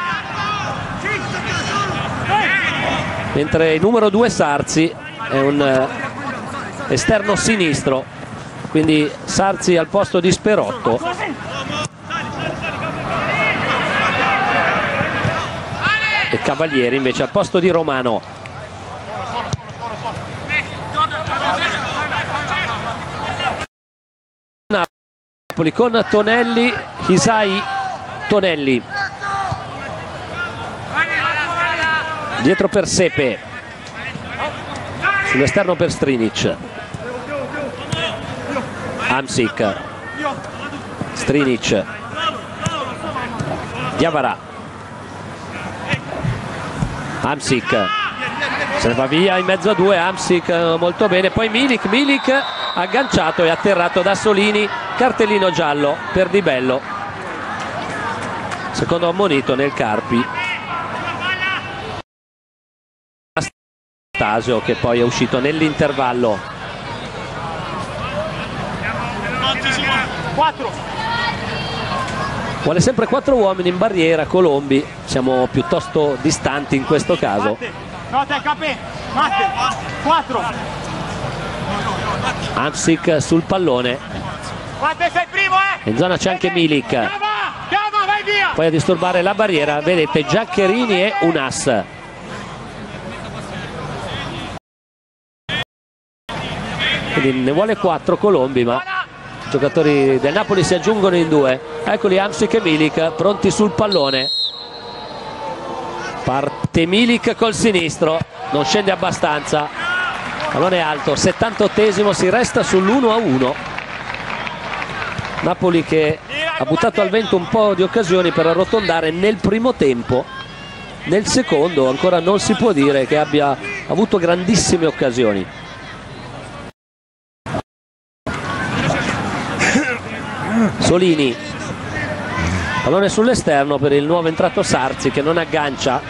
mentre il numero due Sarzi è un esterno sinistro, quindi Sarzi al posto di Sperotto. e Cavalieri invece al posto di Romano. Napoli con Tonelli, Hisai, Tonelli dietro per Sepe, sull'esterno per Strinic, Hamsik, Strinic, Diawara, Hamsik se ne va via in mezzo a due, Hamsik molto bene, poi Milik, Milik agganciato e atterrato da Solini, cartellino giallo per Di Bello, secondo ammonito nel Carpi. Anastasio che poi è uscito nell'intervallo. Vuole sempre quattro uomini in barriera Colombi, siamo piuttosto distanti in questo caso. Hamsik sul pallone, in zona c'è anche Milik, poi a disturbare la barriera vedete Giaccherini e Unas. Quindi ne vuole quattro Colombi, ma i giocatori del Napoli si aggiungono in due. Eccoli Hamsik e Milik pronti sul pallone. Parte Milik col sinistro, non scende abbastanza, pallone alto, settantottesimo, si resta sull'uno a uno. Napoli che ha buttato al vento un po' di occasioni per arrotondare nel primo tempo, nel secondo ancora non si può dire che abbia avuto grandissime occasioni. Solini, pallone sull'esterno per il nuovo entrato Sarzi che non aggancia.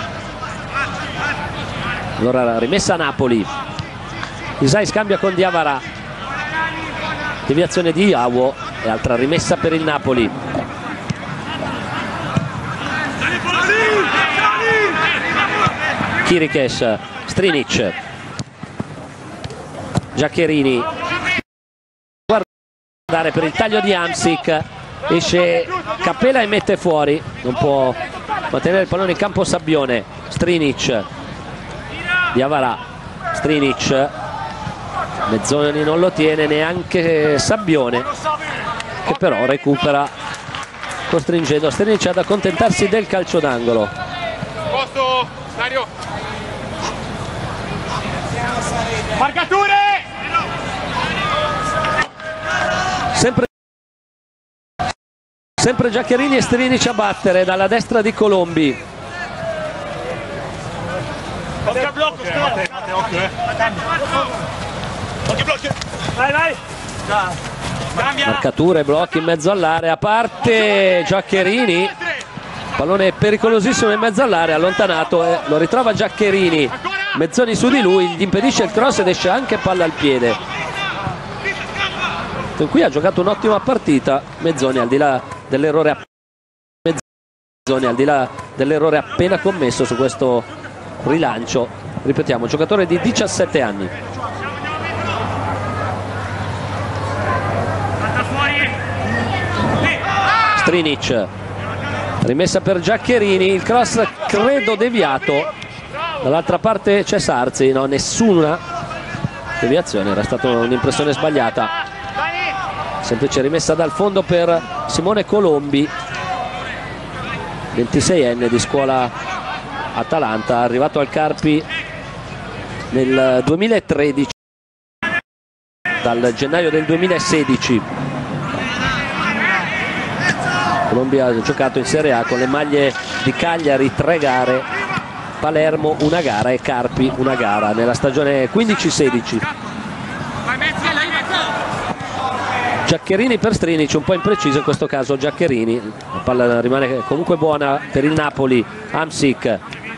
Allora rimessa a Napoli, Hisai scambia con Diawara, deviazione di Iawo e altra rimessa per il Napoli. Chiriches, Strinic, Giaccherini, guardare per il taglio di Hamsik, esce Capela e mette fuori, non può mantenere il pallone in campo Sabbione. Strinic, Diawara, Strinic, Mezzoni non lo tiene neanche Sabbione, che però recupera costringendo Strinic ad accontentarsi del calcio d'angolo. Posto, Dario. Marcature! Sempre, sempre Giaccherini e Strinic a battere dalla destra di Colombi. Occhio blocco, occhio, eh. Occhio blocco. Vai, vai. Marcature, blocchi in mezzo all'area, parte Giaccherini, pallone pericolosissimo in mezzo all'area, allontanato e lo ritrova Giaccherini, Mezzoni su di lui, gli impedisce il cross ed esce anche palla al piede. Qui ha giocato un'ottima partita Mezzoni, al di là dell'errore Mezzoni, al di là dell'errore appena commesso su questo rilancio. Ripetiamo, giocatore di diciassette anni. Strinic, rimessa per Giaccherini, il cross credo deviato, dall'altra parte c'è Sarzi, no, nessuna deviazione, era stata un'impressione sbagliata, semplice rimessa dal fondo per Simone Colombi, ventiseienne di scuola Atalanta, arrivato al Carpi nel duemilatredici, dal gennaio del duemilasedici. Colombi ha giocato in Serie A con le maglie di Cagliari tre gare, Palermo una gara e Carpi una gara nella stagione quindici sedici. Giaccherini per Strinic, un po' impreciso in questo caso Giaccherini, la palla rimane comunque buona per il Napoli. Hamsik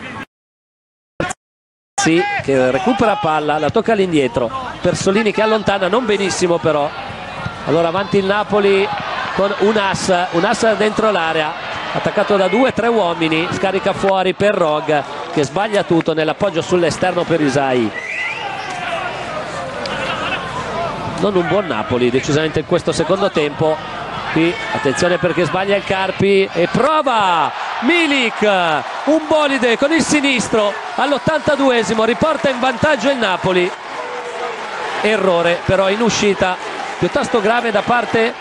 che recupera palla, la tocca all'indietro per Solini che allontana, non benissimo però. Allora avanti il Napoli con Unas, Unas dentro l'area, attaccato da due tre uomini, scarica fuori per Rog che sbaglia tutto nell'appoggio sull'esterno per Hisai. Non un buon Napoli decisamente in questo secondo tempo. Qui attenzione perché sbaglia il Carpi e prova Milik, un bolide con il sinistro all'ottantaduesimo, riporta in vantaggio il Napoli. Errore però in uscita piuttosto grave da parte,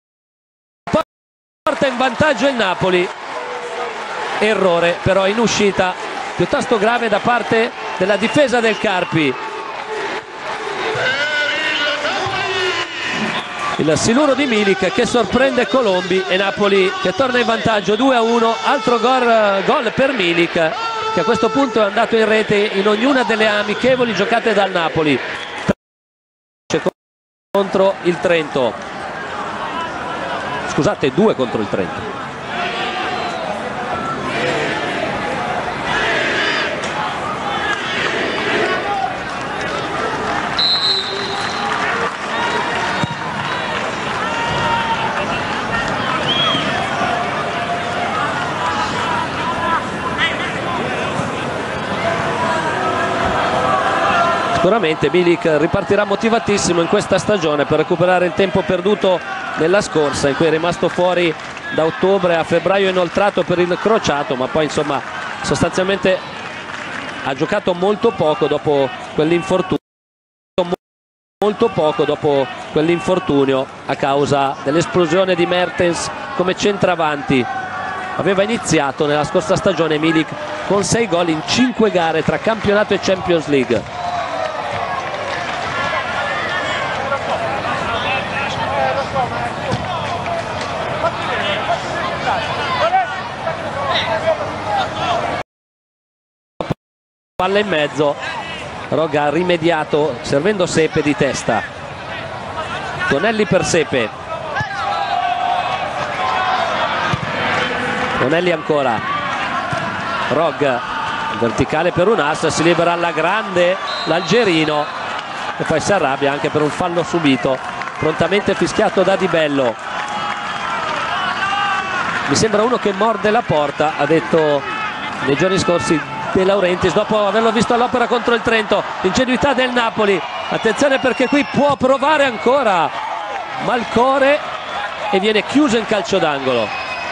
porta in vantaggio il Napoli. Errore però in uscita piuttosto grave da parte della difesa del Carpi. Il siluro di Milik che sorprende Colombi e Napoli che torna in vantaggio due a uno. Altro gol, gol per Milik, che a questo punto è andato in rete in ognuna delle amichevoli giocate dal Napoli contro il Trento. Scusate, due contro il Trento. Sicuramente Milik ripartirà motivatissimo in questa stagione per recuperare il tempo perduto nella scorsa, in cui è rimasto fuori da ottobre a febbraio inoltrato per il crociato, ma poi insomma sostanzialmente ha giocato molto poco dopo quell'infortunio molto poco dopo quell'infortunio a causa dell'esplosione di Mertens come centravanti. Aveva iniziato nella scorsa stagione Milik con sei gol in cinque gare tra campionato e Champions League. Palla in mezzo, Rogga ha rimediato servendo Sepe di testa. Tonelli per Sepe, Tonelli ancora, Rogga verticale per un ass, si libera alla grande l'algerino e poi si arrabbia anche per un fallo subito, prontamente fischiato da Di Bello. Mi sembra uno che morde la porta, ha detto nei giorni scorsi De Laurentiis dopo averlo visto all'opera contro il Trento. L'ingenuità del Napoli, attenzione perché qui può provare ancora Malcore e viene chiuso in calcio d'angolo.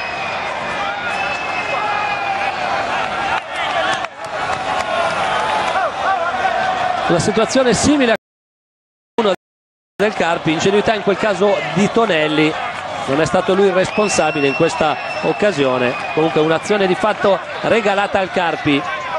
Una situazione simile a uno del Carpi, ingenuità in quel caso di Tonelli, non è stato lui il responsabile in questa occasione, comunque un'azione di fatto regalata al Carpi.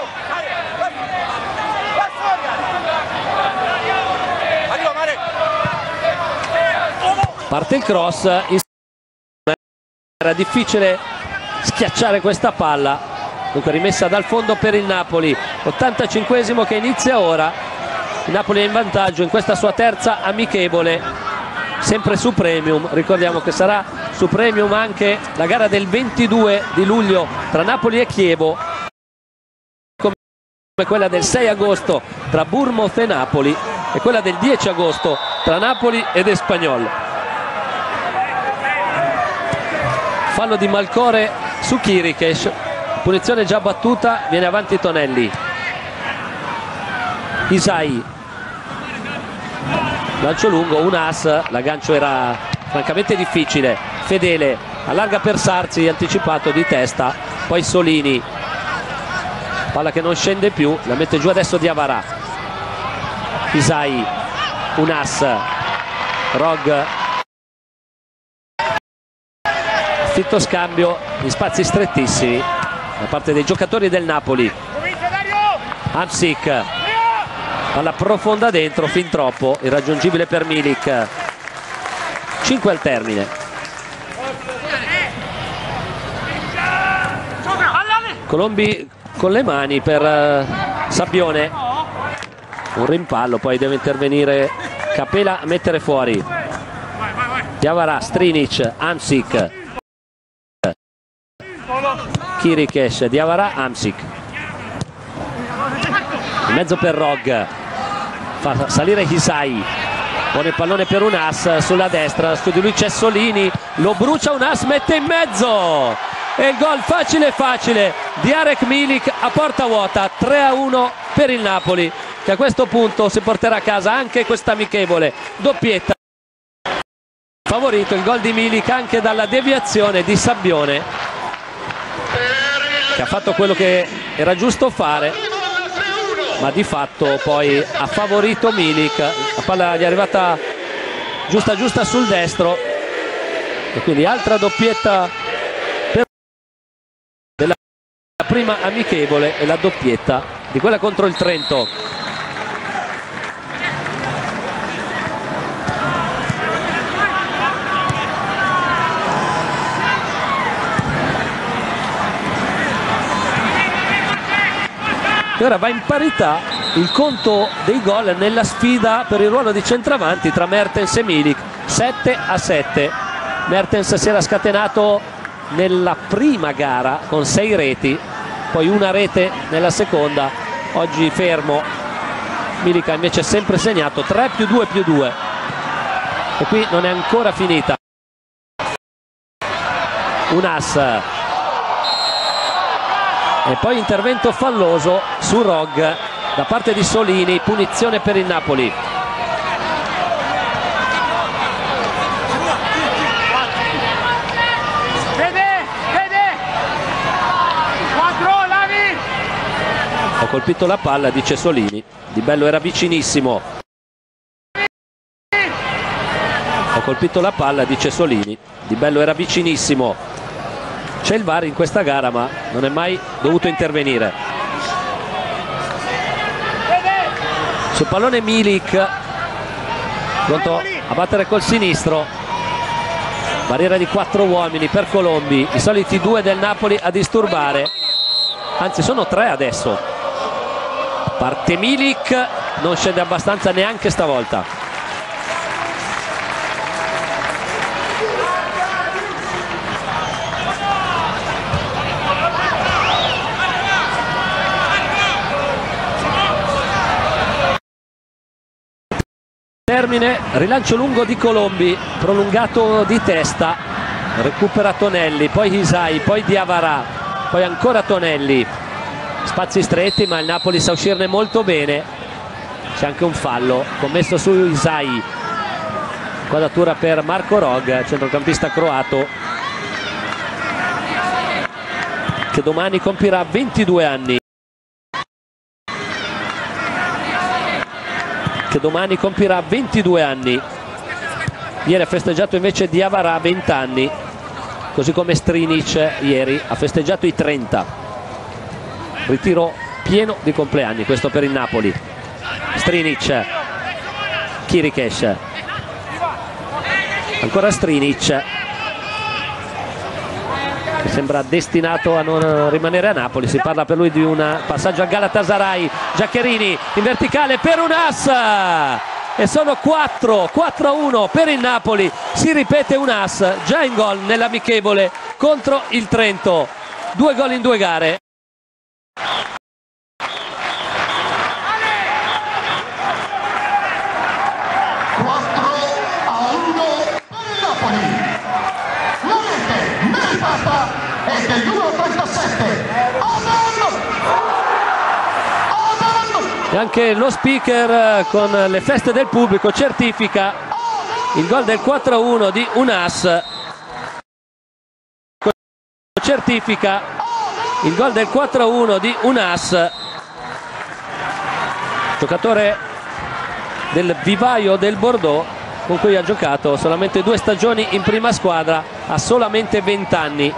Parte il cross, era difficile schiacciare questa palla, dunque rimessa dal fondo per il Napoli. ottantacinquesimo che inizia ora, il Napoli è in vantaggio in questa sua terza amichevole, sempre su Premium. Ricordiamo che sarà su Premium anche la gara del ventidue di luglio tra Napoli e Chievo, come quella del sei agosto tra Bournemouth e Napoli e quella del dieci agosto tra Napoli ed Espanyol. Fallo di Malcore su Chiriches, punizione già battuta, viene avanti Tonelli. Isai, lancio lungo, un ass, l'aggancio era francamente difficile. Fedele allarga per Sarzi, anticipato di testa, poi Solini, palla che non scende più, la mette giù adesso Diawara. Isai, un ass, Rog, fitto scambio in spazi strettissimi da parte dei giocatori del Napoli. Hamsik, palla profonda dentro, fin troppo, irraggiungibile per Milik. cinque al termine. Colombi con le mani per uh, Sabbione, un rimpallo, poi deve intervenire Capela a mettere fuori. Diawara, Strinic, Hamsik, Chiriches, Diawara, Hamsik. In mezzo per Rog, fa salire Isai, pone il pallone per un ass sulla destra, su di lui c'è Solini, lo brucia un ass, mette in mezzo e il gol facile facile di Arek Milik a porta vuota. Tre a uno per il Napoli, che a questo punto si porterà a casa anche questa amichevole, doppietta. Favorito il gol di Milik anche dalla deviazione di Sabbione. che ha fatto quello che era giusto fare, ma di fatto poi ha favorito Milik. La palla gli è arrivata giusta giusta sul destro e quindi altra doppietta per della prima amichevole e la doppietta di quella contro il Trento. E ora va in parità il conto dei gol nella sfida per il ruolo di centravanti tra Mertens e Milik, sette a sette. Mertens si era scatenato nella prima gara con sei reti, poi una rete nella seconda, oggi fermo. Milik ha invece sempre segnato tre più due più due e qui non è ancora finita. Un as e poi intervento falloso su Rog da parte di Solini, punizione per il Napoli. Ho colpito la palla, dice Solini. Di Bello era vicinissimo. Ho colpito la palla, dice Solini. Di Bello era vicinissimo. C'è il V A R in questa gara, ma non è mai dovuto intervenire. Sul pallone Milik, pronto a battere col sinistro. Barriera di quattro uomini per Colombi, i soliti due del Napoli a disturbare. Anzi, sono tre adesso. Parte Milik, non scende abbastanza neanche stavolta. Termine, rilancio lungo di Colombi, prolungato di testa, recupera Tonelli, poi Isai, poi Diawara, poi ancora Tonelli. Spazi stretti, ma il Napoli sa uscirne molto bene. C'è anche un fallo commesso su Isai. Quadratura per Marko Rog, centrocampista croato, che domani compirà ventidue anni. Che domani compirà ventidue anni. Ieri ha festeggiato invece Diawara venti anni, così come Strinic ieri ha festeggiato i trenta. Ritiro pieno di compleanni questo per il Napoli. Strinic, Chiriches, ancora Strinic, che sembra destinato a non rimanere a Napoli. Si parla per lui di un passaggio a Galatasaray. Giaccherini in verticale per un as e sono quattro a uno per il Napoli. Si ripete un as già in gol nell'amichevole contro il Trento. Due gol in due gare. E anche lo speaker con le feste del pubblico certifica il gol del quattro a uno di Unas. Certifica il gol del quattro a uno di Unas, giocatore del vivaio del Bordeaux, con cui ha giocato solamente due stagioni in prima squadra, ha solamente venti anni.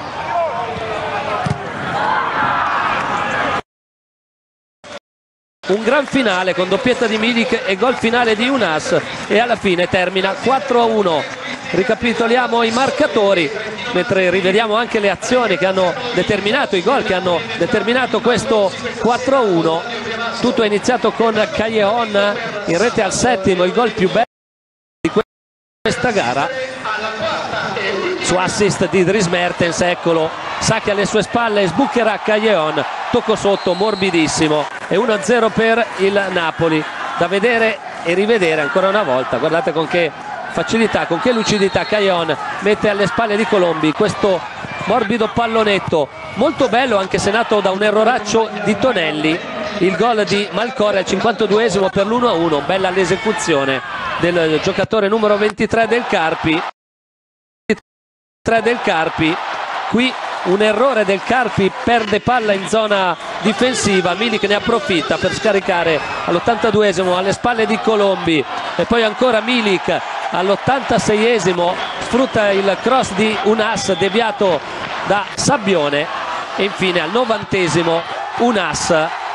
Un gran finale con doppietta di Milik e gol finale di Unas, e alla fine termina quattro a uno. Ricapitoliamo i marcatori mentre rivediamo anche le azioni che hanno determinato i gol che hanno determinato questo quattro a uno. Tutto è iniziato con Callejon in rete al settimo, il gol più bello di questa gara, su assist di Dries Mertens. Eccolo, Sacchi alle sue spalle, sbucherà Callejon, tocco sotto morbidissimo, e uno a zero per il Napoli. Da vedere e rivedere ancora una volta. Guardate con che facilità, con che lucidità Callejon mette alle spalle di Colombi questo morbido pallonetto, molto bello, anche se nato da un erroraccio di Tonelli. Il gol di Malcore al cinquantaduesimo per l'uno a uno, bella l'esecuzione del giocatore numero ventitré del Carpi. ventitré del Carpi, qui un errore del Carpi, perde palla in zona difensiva, Milik ne approfitta per scaricare all'ottantaduesimo alle spalle di Colombi e poi ancora Milik all'ottantaseiesimo sfrutta il cross di Unas deviato da Sabbione e infine al novantesimo Unas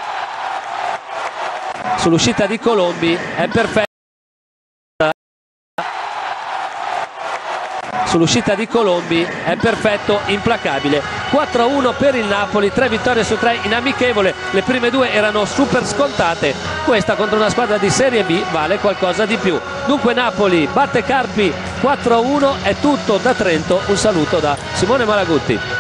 sull'uscita di Colombi è perfetta. Sull'uscita di Colombi è perfetto, implacabile. quattro a uno per il Napoli, tre vittorie su tre in amichevole, le prime due erano super scontate, questa contro una squadra di Serie B vale qualcosa di più. Dunque Napoli batte Carpi quattro a uno, è tutto da Trento, un saluto da Simone Malagutti.